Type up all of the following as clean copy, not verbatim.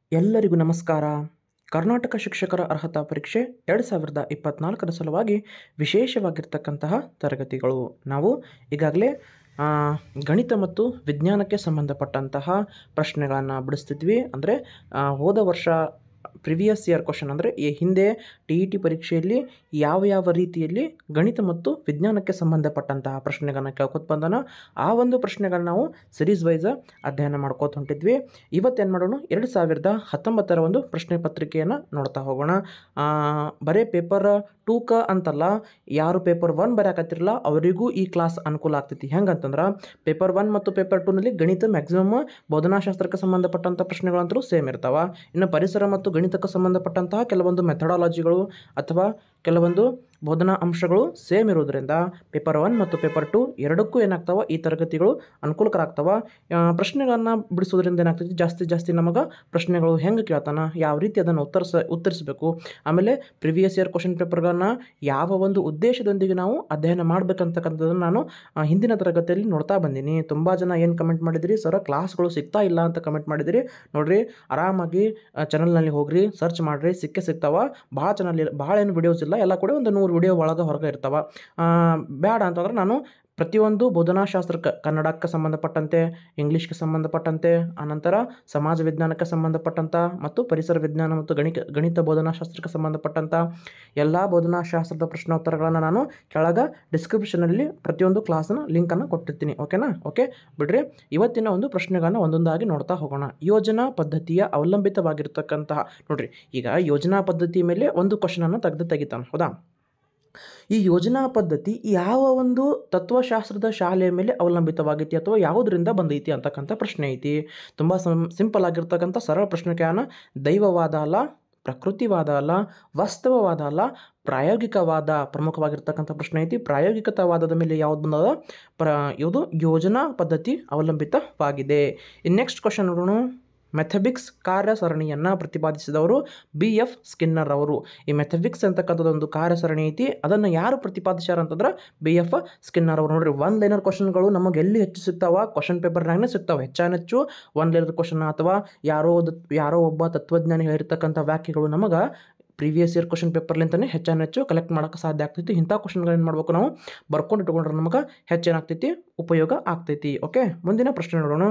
ಎಲ್ಲರಿಗೂ ನಮಸ್ಕಾರ. ಕರ್ನಾಟಕ ಶಿಕ್ಷಕರ ಅರ್ಹತಾ ಪರೀಕ್ಷೆ 2024ರ ಸಲುವಾಗಿ ವಿಶೇಷವಾಗಿರ್ತಕ್ಕಂತಹ ತರಗತಿಗಳು. ನಾವು ಈಗಾಗಲೇ ಗಣಿತ ಮತ್ತು ವಿಜ್ಞಾನಕ್ಕೆ ಸಂಬಂಧಪಟ್ಟಂತಹ ಪ್ರಶ್ನೆಗಳನ್ನು ಬಿಡಿಸ್ತಿದ್ವಿ. ಅಂದರೆ ಹೋದ ವರ್ಷ ಪ್ರಿವಿಯಸ್ ಇಯರ್ ಕ್ವಶನ್ ಅಂದರೆ ಈ ಹಿಂದೆ TET ಪರೀಕ್ಷೆಯಲ್ಲಿ ಯಾವ ರೀತಿಯಲ್ಲಿ ಗಣಿತ ಮತ್ತು ವಿಜ್ಞಾನಕ್ಕೆ ಸಂಬಂಧಪಟ್ಟಂತಹ ಪ್ರಶ್ನೆಗಳನ್ನ ಕೇಳ್ಕೊತ ಬಂದಾನ, ಆ ಒಂದು ಪ್ರಶ್ನೆಗಳನ್ನ ನಾವು ಸಿರೀಸ್ ವೈಸ್ ಅಧ್ಯಯನ ಮಾಡ್ಕೋತ ಹೊಂಟಿದ್ವಿ. ಇವತ್ತೇನು ಮಾಡೋಣ, 2019ರ ಒಂದು ಪ್ರಶ್ನೆ ಪತ್ರಿಕೆಯನ್ನು ನೋಡ್ತಾ ಹೋಗೋಣ. ಬರೀ ಪೇಪರ್ 2ಕ ಅಂತಲ್ಲ, ಯಾರು ಪೇಪರ್ 1 ಬರೆಯಕತ್ತಿರಲ್ಲ ಅವರಿಗೂ ಈ ಕ್ಲಾಸ್ ಅನುಕೂಲ ಆಗ್ತೈತಿ. ಹೆಂಗಂತಂದ್ರೆ ಪೇಪರ್ 1 ಮತ್ತು ಪೇಪರ್ 2ನಲ್ಲಿ ಗಣಿತ ಮ್ಯಾಕ್ಸಿಮಮ್ ಬೋಧನಾಶಾಸ್ತ್ರಕ್ಕೆ ಸಂಬಂಧಪಟ್ಟಂಥ ಪ್ರಶ್ನೆಗಳಂತೂ ಸೇಮ್ ಇರ್ತಾವ. ಇನ್ನು ಪರಿಸರ ಮತ್ತು ಗಣಿತಕ್ಕೆ ಸಂಬಂಧಪಟ್ಟಂತಹ ಕೆಲವೊಂದು ಮೆಥಡಾಲಜಿಗಳು ಅಥವಾ ಕೆಲವೊಂದು ಬೋಧನಾ ಅಂಶಗಳು ಸೇಮ್ ಇರೋದ್ರಿಂದ ಪೇಪರ್ 1 ಮತ್ತು ಪೇಪರ್ 2 ಎರಡಕ್ಕೂ ಏನಾಗ್ತಾವ, ಈ ತರಗತಿಗಳು ಅನುಕೂಲಕರ. ಪ್ರಶ್ನೆಗಳನ್ನು ಬಿಡಿಸೋದ್ರಿಂದ ಏನಾಗ್ತೈತಿ, ಜಾಸ್ತಿ ನಮಗೆ ಪ್ರಶ್ನೆಗಳು ಹೆಂಗೆ ಕೇಳ್ತಾನ, ಯಾವ ರೀತಿ ಅದನ್ನು ಉತ್ತರಿಸಬೇಕು, ಆಮೇಲೆ ಪ್ರಿವಿಯಸ್ ಇಯರ್ ಕ್ವಶನ್ ಪೇಪರ್ಗಳನ್ನು ಯಾವ ಒಂದು ಉದ್ದೇಶದೊಂದಿಗೆ ನಾವು ಅಧ್ಯಯನ ಮಾಡಬೇಕಂತಕ್ಕಂಥದ್ದನ್ನು ನಾನು ಹಿಂದಿನ ತರಗತಿಯಲ್ಲಿ ನೋಡ್ತಾ ಬಂದೀನಿ. ತುಂಬ ಜನ ಏನು ಕಮೆಂಟ್ ಮಾಡಿದಿರಿ, ಸರ್ ಕ್ಲಾಸ್ಗಳು ಸಿಗ್ತಾ ಇಲ್ಲ ಅಂತ ಕಮೆಂಟ್ ಮಾಡಿದಿರಿ. ನೋಡಿರಿ, ಆರಾಮಾಗಿ ಚಾನಲ್ನಲ್ಲಿ ಹೋಗ್ರಿ, ಸರ್ಚ್ ಮಾಡಿರಿ, ಸಿಗ್ತಾವ. ಭಾಳ ಏನು ವಿಡಿಯೋಸ್ ಇಲ್ಲ, ಎಲ್ಲ ಕೂಡ ಒಂದು 100 ವಿಡಿಯೋ ಒಳಗೆ ಹೊರಗೆ ಇರ್ತಾವ. ಬೇಡ ಅಂತಂದ್ರೆ ನಾನು ಪ್ರತಿಯೊಂದು ಬೋಧನಾಶಾಸ್ತ್ರಕ್ಕೆ, ಕನ್ನಡಕ್ಕೆ ಸಂಬಂಧಪಟ್ಟಂತೆ, ಇಂಗ್ಲೀಷ್ಗೆ ಸಂಬಂಧಪಟ್ಟಂತೆ, ಆನಂತರ ಸಮಾಜ ವಿಜ್ಞಾನಕ್ಕೆ ಸಂಬಂಧಪಟ್ಟಂಥ ಮತ್ತು ಪರಿಸರ ವಿಜ್ಞಾನ ಮತ್ತು ಗಣಿತ ಬೋಧನಾಶಾಸ್ತ್ರಕ್ಕೆ ಸಂಬಂಧಪಟ್ಟಂಥ ಎಲ್ಲ ಬೋಧನಾಶಾಸ್ತ್ರದ ಪ್ರಶ್ನೋತ್ತರಗಳನ್ನು ನಾನು ಕೆಳಗೆ ಡಿಸ್ಕ್ರಿಪ್ಷನಲ್ಲಿ ಪ್ರತಿಯೊಂದು ಕ್ಲಾಸ್ನ ಲಿಂಕನ್ನು ಕೊಟ್ಟಿರ್ತೀನಿ. ಓಕೆನಾ? ಓಕೆ ಬಿಡ್ರಿ. ಇವತ್ತಿನ ಒಂದು ಪ್ರಶ್ನೆಗಳನ್ನು ಒಂದೊಂದಾಗಿ ನೋಡ್ತಾ ಹೋಗೋಣ. ಯೋಜನಾ ಪದ್ಧತಿಯ ಅವಲಂಬಿತವಾಗಿರ್ತಕ್ಕಂತಹ, ನೋಡ್ರಿ, ಈಗ ಯೋಜನಾ ಪದ್ಧತಿ ಮೇಲೆ ಒಂದು ಕ್ವಶನನ್ನು ತೆಗಿತಾನೆ, ಹೌದಾ? ಈ ಯೋಜನಾ ಪದ್ಧತಿ ಯಾವ ಒಂದು ತತ್ವಶಾಸ್ತ್ರದ ಶಾಲೆಯ ಮೇಲೆ ಅವಲಂಬಿತವಾಗೈತಿ ಅಥವಾ ಯಾವುದರಿಂದ ಬಂದೈತಿ ಅಂತಕ್ಕಂಥ ಪ್ರಶ್ನೆ ಐತಿ. ತುಂಬ ಸಿಂಪಲ್ ಆಗಿರ್ತಕ್ಕಂಥ ಸರಳ ಪ್ರಶ್ನೆಗೆ ದೈವವಾದ ಅಲ್ಲ, ಪ್ರಕೃತಿವಾದ ಅಲ್ಲ, ವಾಸ್ತವವಾದ ಅಲ್ಲ, ಪ್ರಾಯೋಗಿಕವಾದ ಪ್ರಮುಖವಾಗಿರ್ತಕ್ಕಂಥ ಪ್ರಶ್ನೆ ಐತಿ. ಪ್ರಾಯೋಗಿಕವಾದದ ಮೇಲೆ ಯಾವ್ದು ಬಂದದ, ಇದು ಯೋಜನಾ ಪದ್ಧತಿ ಅವಲಂಬಿತವಾಗಿದೆ. ಇನ್ನು ನೆಕ್ಸ್ಟ್ ಕ್ವಶನ್ ನೋಡೋಣ. ಮೆಥಬಿಕ್ಸ್ ಕಾರ್ಯಸರಣಿಯನ್ನು ಪ್ರತಿಪಾದಿಸಿದವರು BF ಸ್ಕಿನ್ನರ್ ಅವರು. ಈ ಮೆಥಬಿಕ್ಸ್ ಅಂತಕ್ಕಂಥದ್ದೊಂದು ಕಾರ್ಯಸರಣಿ ಐತಿ, ಅದನ್ನು ಯಾರು ಪ್ರತಿಪಾದಿಸ್ಯಾರ ಅಂತಂದ್ರೆ BF ಸ್ಕಿನ್ನರ್ ಅವರು. ನೋಡ್ರಿ, 1 ಲೈನರ್ ಕ್ವಶನ್ಗಳು ನಮಗೆ ಎಲ್ಲಿ ಹೆಚ್ಚು ಸಿಗ್ತಾವ, ಕ್ವಶನ್ ಪೇಪರ್ನಾಗನೇ ಸಿಗ್ತಾವೆ. ಹೆಚ್ಚು 1 ಲೈನರ್ ಕ್ವಶನ್ ಅಥವಾ ಯಾರೋ ಒಬ್ಬ ತತ್ವಜ್ಞಾನಿ ಹೇಳಿರ್ತಕ್ಕಂಥ ವ್ಯಾಖ್ಯೆಗಳು ನಮಗೆ ಪ್ರೀವಿಯಸ್ ಇಯರ್ ಕ್ವಶನ್ ಪೇಪರ್ಲಿಂತಲೇ ಹೆಚ್ಚು ಕಲೆಕ್ಟ್ ಮಾಡೋಕ್ಕೆ ಸಾಧ್ಯ ಆಗ್ತೈತಿ. ಇಂಥ ಕ್ವಶನ್ಗಳೇನು ಮಾಡ್ಬೇಕು, ನಾವು ಬರ್ಕೊಂಡು ಇಟ್ಕೊಂಡ್ರೆ ನಮಗೆ ಹೆಚ್ಚೇನಾಗ್ತೈತಿ, ಉಪಯೋಗ ಆಗ್ತೈತಿ. ಓಕೆ, ಮುಂದಿನ ಪ್ರಶ್ನೆ ನೋಡೋಣ.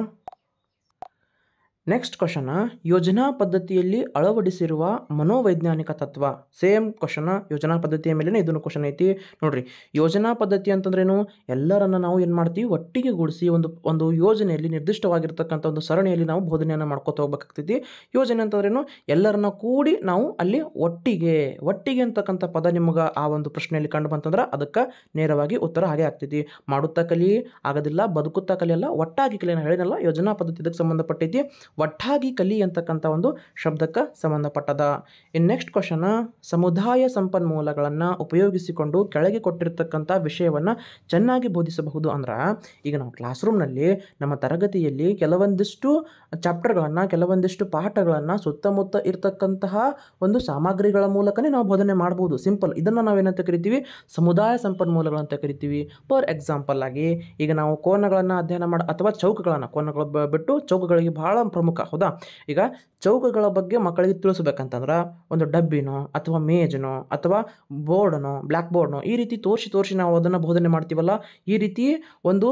ನೆಕ್ಸ್ಟ್ ಕ್ವಶನ್, ಯೋಜನಾ ಪದ್ಧತಿಯಲ್ಲಿ ಅಳವಡಿಸಿರುವ ಮನೋವೈಜ್ಞಾನಿಕ ತತ್ವ. ಸೇಮ್ ಕ್ವಶನ್, ಯೋಜನಾ ಪದ್ಧತಿಯ ಮೇಲೆ ಇದನ್ನು ಕ್ವಶನ್ ಐತಿ. ನೋಡ್ರಿ, ಯೋಜನಾ ಪದ್ಧತಿ ಅಂತಂದ್ರೇನು, ಎಲ್ಲರನ್ನ ನಾವು ಏನು ಮಾಡ್ತೀವಿ, ಒಟ್ಟಿಗೆ ಗೂಡಿಸಿ ಒಂದು ಯೋಜನೆಯಲ್ಲಿ ನಿರ್ದಿಷ್ಟವಾಗಿರ್ತಕ್ಕಂಥ ಒಂದು ಸರಣಿಯಲ್ಲಿ ನಾವು ಬೋಧನೆಯನ್ನು ಮಾಡ್ಕೊತ ಹೋಗ್ಬೇಕಾಗ್ತೈತಿ. ಯೋಜನೆ ಅಂತಂದ್ರೇನು, ಎಲ್ಲರನ್ನ ಕೂಡಿ ನಾವು ಅಲ್ಲಿ ಒಟ್ಟಿಗೆ ಅಂತಕ್ಕಂಥ ಪದ ನಿಮಗೆ ಆ ಒಂದು ಪ್ರಶ್ನೆಯಲ್ಲಿ ಕಂಡು ಬಂತಂದ್ರೆ ಅದಕ್ಕೆ ನೇರವಾಗಿ ಉತ್ತರ ಹಾಗೆ ಆಗ್ತೈತಿ. ಮಾಡುತ್ತಾ ಕಲಿ ಆಗೋದಿಲ್ಲ, ಬದುಕುತ್ತಾ ಕಲಿಯಲ್ಲ, ಒಟ್ಟಾಗಿ ಕಲಿಯನ್ನು ಹೇಳಿನಲ್ಲ, ಯೋಜನಾ ಪದ್ಧತಿ ಇದಕ್ಕೆ ಸಂಬಂಧಪಟ್ಟೈತಿ. ಒಟ್ಟಾಗಿ ಕಲಿ ಅಂತಕ್ಕಂಥ ಒಂದು ಶಬ್ದಕ್ಕೆ ಸಂಬಂಧಪಟ್ಟದ. ಇನ್ನು ನೆಕ್ಸ್ಟ್ ಕ್ವಶನ್, ಸಮುದಾಯ ಸಂಪನ್ಮೂಲಗಳನ್ನು ಉಪಯೋಗಿಸಿಕೊಂಡು ಕೆಳಗೆ ಕೊಟ್ಟಿರ್ತಕ್ಕಂಥ ವಿಷಯವನ್ನು ಚೆನ್ನಾಗಿ ಬೋಧಿಸಬಹುದು. ಅಂದ್ರೆ ಈಗ ನಾವು ಕ್ಲಾಸ್ ರೂಮ್ನಲ್ಲಿ ನಮ್ಮ ತರಗತಿಯಲ್ಲಿ ಕೆಲವೊಂದಿಷ್ಟು ಚಾಪ್ಟರ್ಗಳನ್ನು, ಕೆಲವೊಂದಿಷ್ಟು ಪಾಠಗಳನ್ನು ಸುತ್ತಮುತ್ತ ಇರ್ತಕ್ಕಂತಹ ಒಂದು ಸಾಮಗ್ರಿಗಳ ಮೂಲಕನೇ ನಾವು ಬೋಧನೆ ಮಾಡ್ಬೋದು. ಸಿಂಪಲ್. ಇದನ್ನು ನಾವೇನಂತ ಕರಿತೀವಿ, ಸಮುದಾಯ ಸಂಪನ್ಮೂಲಗಳಂತ ಕರಿತೀವಿ. ಫಾರ್ ಎಕ್ಸಾಂಪಲ್ ಆಗಿ ಈಗ ನಾವು ಕೋನಗಳನ್ನು ಅಧ್ಯಯನ ಅಥವಾ ಕೋನಗಳು ಬಿಟ್ಟು ಚೌಕಗಳಿಗೆ ಬಹಳ ಪ್ರಮುಖ, ಹೌದಾ? ಈಗ ಚೌಕಗಳ ಬಗ್ಗೆ ಮಕ್ಕಳಿಗೆ ತಿಳಿಸ್ಬೇಕಂತಂದ್ರೆ ಒಂದು ಡಬ್ಬಿನೋ ಅಥವಾ ಮೇಜನೋ ಅಥವಾ ಬೋರ್ಡನೋ, ಬ್ಲ್ಯಾಕ್ ಬೋರ್ಡ್ನೋ ಈ ರೀತಿ ತೋರಿಸಿ ನಾವು ಅದನ್ನು ಬೋಧನೆ ಮಾಡ್ತೀವಲ್ಲ, ಈ ರೀತಿ ಒಂದು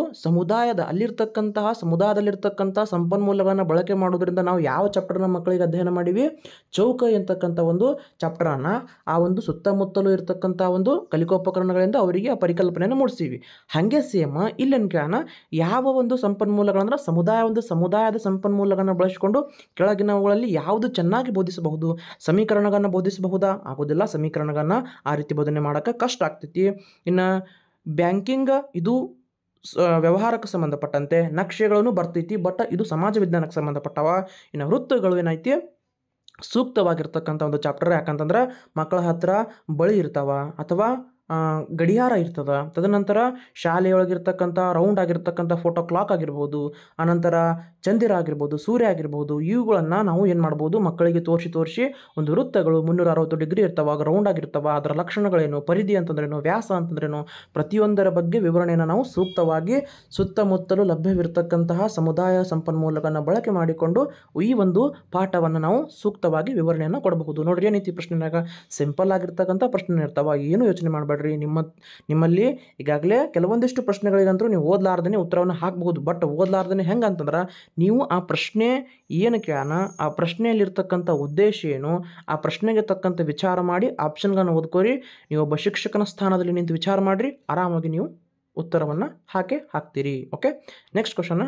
ಸಮುದಾಯದಲ್ಲಿರ್ತಕ್ಕಂಥ ಸಂಪನ್ಮೂಲಗಳನ್ನು ಬಳಕೆ ಮಾಡೋದ್ರಿಂದ ನಾವು ಯಾವ ಚಾಪ್ಟರ್ನ ಮಕ್ಕಳಿಗೆ ಅಧ್ಯಯನ ಮಾಡೀವಿ, ಚೌಕ ಅಂತಕ್ಕಂಥ ಒಂದು ಚಾಪ್ಟರನ್ನು ಆ ಒಂದು ಸುತ್ತಮುತ್ತಲೂ ಇರ್ತಕ್ಕಂಥ ಒಂದು ಕಲಿಕೋಪಕರಣಗಳಿಂದ ಅವರಿಗೆ ಆ ಪರಿಕಲ್ಪನೆಯನ್ನು ಮೂಡಿಸ್ತೀವಿ. ಹಾಗೆ ಸೇಮ್ ಇಲ್ಲೇನು ಕೇಳೋಣ, ಯಾವ ಒಂದು ಸಂಪನ್ಮೂಲಗಳಂದ್ರೆ ಸಮುದಾಯದ ಸಂಪನ್ಮೂಲಗಳನ್ನು ಬಳಸಿಕೊಂಡು ಕೆಳಗಿನವುಗಳಲ್ಲಿ ಯಾವುದು ಚೆನ್ನಾಗಿ ಬೋಧಿಸಬಹುದು. ಸಮೀಕರಣಗಳನ್ನು ಬೋಧಿಸಬಹುದಾ? ಆಗೋದಿಲ್ಲ. ಸಮೀಕರಣಗಳನ್ನು ಆ ರೀತಿ ಬೋಧನೆ ಮಾಡೋಕ್ಕೆ ಕಷ್ಟ ಆಗ್ತೈತಿ. ಇನ್ನು ಬ್ಯಾಂಕಿಂಗ್ ಇದು ವ್ಯವಹಾರಕ್ಕೆ ಸಂಬಂಧಪಟ್ಟಂತೆ ನಕ್ಷೆಗಳನ್ನು ಬರ್ತೈತಿ, ಬಟ್ ಇದು ಸಮಾಜ ವಿಜ್ಞಾನಕ್ಕೆ ಸಂಬಂಧಪಟ್ಟವ. ಇನ್ನು ವೃತ್ತಗಳು ಏನೈತಿ, ಸೂಕ್ತವಾಗಿರ್ತಕ್ಕಂಥ ಒಂದು ಚಾಪ್ಟರ್. ಯಾಕಂತಂದ್ರೆ ಮಕ್ಕಳ ಹತ್ರ ಬಳಿ ಇರ್ತಾವ ಅಥವಾ ಗಡಿಯಾರ ಇರ್ತದೆ. ತದನಂತರ ಶಾಲೆಯೊಳಗಿರ್ತಕ್ಕಂಥ ರೌಂಡ್ ಆಗಿರ್ತಕ್ಕಂಥ ಫೋಟೋ ಕ್ಲಾಕ್ ಆಗಿರ್ಬೋದು, ಅನಂತರ ಚಂದಿರ ಆಗಿರ್ಬೋದು, ಸೂರ್ಯ ಆಗಿರ್ಬೋದು, ಇವುಗಳನ್ನು ನಾವು ಏನು ಮಾಡ್ಬೋದು, ಮಕ್ಕಳಿಗೆ ತೋರಿಸಿ ಒಂದು ವೃತ್ತಗಳು 360 ಡಿಗ್ರಿ ಇರ್ತಾವೆ, ರೌಂಡ್ ಆಗಿರ್ತಾವೆ, ಅದರ ಲಕ್ಷಣಗಳೇನು, ಪರಿಧಿ ಅಂತಂದ್ರೇನು, ವ್ಯಾಸ ಅಂತಂದ್ರೇನು, ಪ್ರತಿಯೊಂದರ ಬಗ್ಗೆ ವಿವರಣೆಯನ್ನು ನಾವು ಸೂಕ್ತವಾಗಿ ಸುತ್ತಮುತ್ತಲು ಲಭ್ಯವಿರ್ತಕ್ಕಂತಹ ಸಮುದಾಯ ಸಂಪನ್ಮೂಲಗಳನ್ನು ಬಳಕೆ ಮಾಡಿಕೊಂಡು ಈ ಒಂದು ಪಾಠವನ್ನು ನಾವು ಸೂಕ್ತವಾಗಿ ವಿವರಣೆಯನ್ನು ಕೊಡಬಹುದು. ನೋಡ್ರಿ, ಏನೈತಿ ಪ್ರಶ್ನೆನಾಗ ಸಿಂಪಲ್ ಆಗಿರ್ತಕ್ಕಂಥ ಪ್ರಶ್ನೆ ಇರ್ತಾವೆ, ಏನು ಯೋಚನೆ ಮಾಡಬೇಡ್ರಿ. ನಿಮ್ಮಲ್ಲಿ ಈಗಾಗಲೇ ಕೆಲವೊಂದಿಷ್ಟು ಪ್ರಶ್ನೆಗಳಿಗಂತೂ ನೀವು ಓದಲಾರ್ದೇ ಉತ್ತರವನ್ನು ಹಾಕಬಹುದು. ಬಟ್ ಓದಲಾರ್ದೇ ಹೆಂಗೆ ಅಂತಂದ್ರೆ, ನೀವು ಆ ಪ್ರಶ್ನೆ ಏನು ಕೇಳೋಣ, ಆ ಪ್ರಶ್ನೆಯಲ್ಲಿರ್ತಕ್ಕಂಥ ಉದ್ದೇಶ ಏನು, ಆ ಪ್ರಶ್ನೆಗೆ ತಕ್ಕಂಥ ವಿಚಾರ ಮಾಡಿ ಆಪ್ಷನ್ಗಳನ್ನು ಓದ್ಕೋರಿ. ನೀವು ಒಬ್ಬ ಶಿಕ್ಷಕನ ಸ್ಥಾನದಲ್ಲಿ ನಿಂತು ವಿಚಾರ ಮಾಡಿರಿ, ಆರಾಮಾಗಿ ನೀವು ಉತ್ತರವನ್ನು ಹಾಕ್ತೀರಿ. Okay, next question.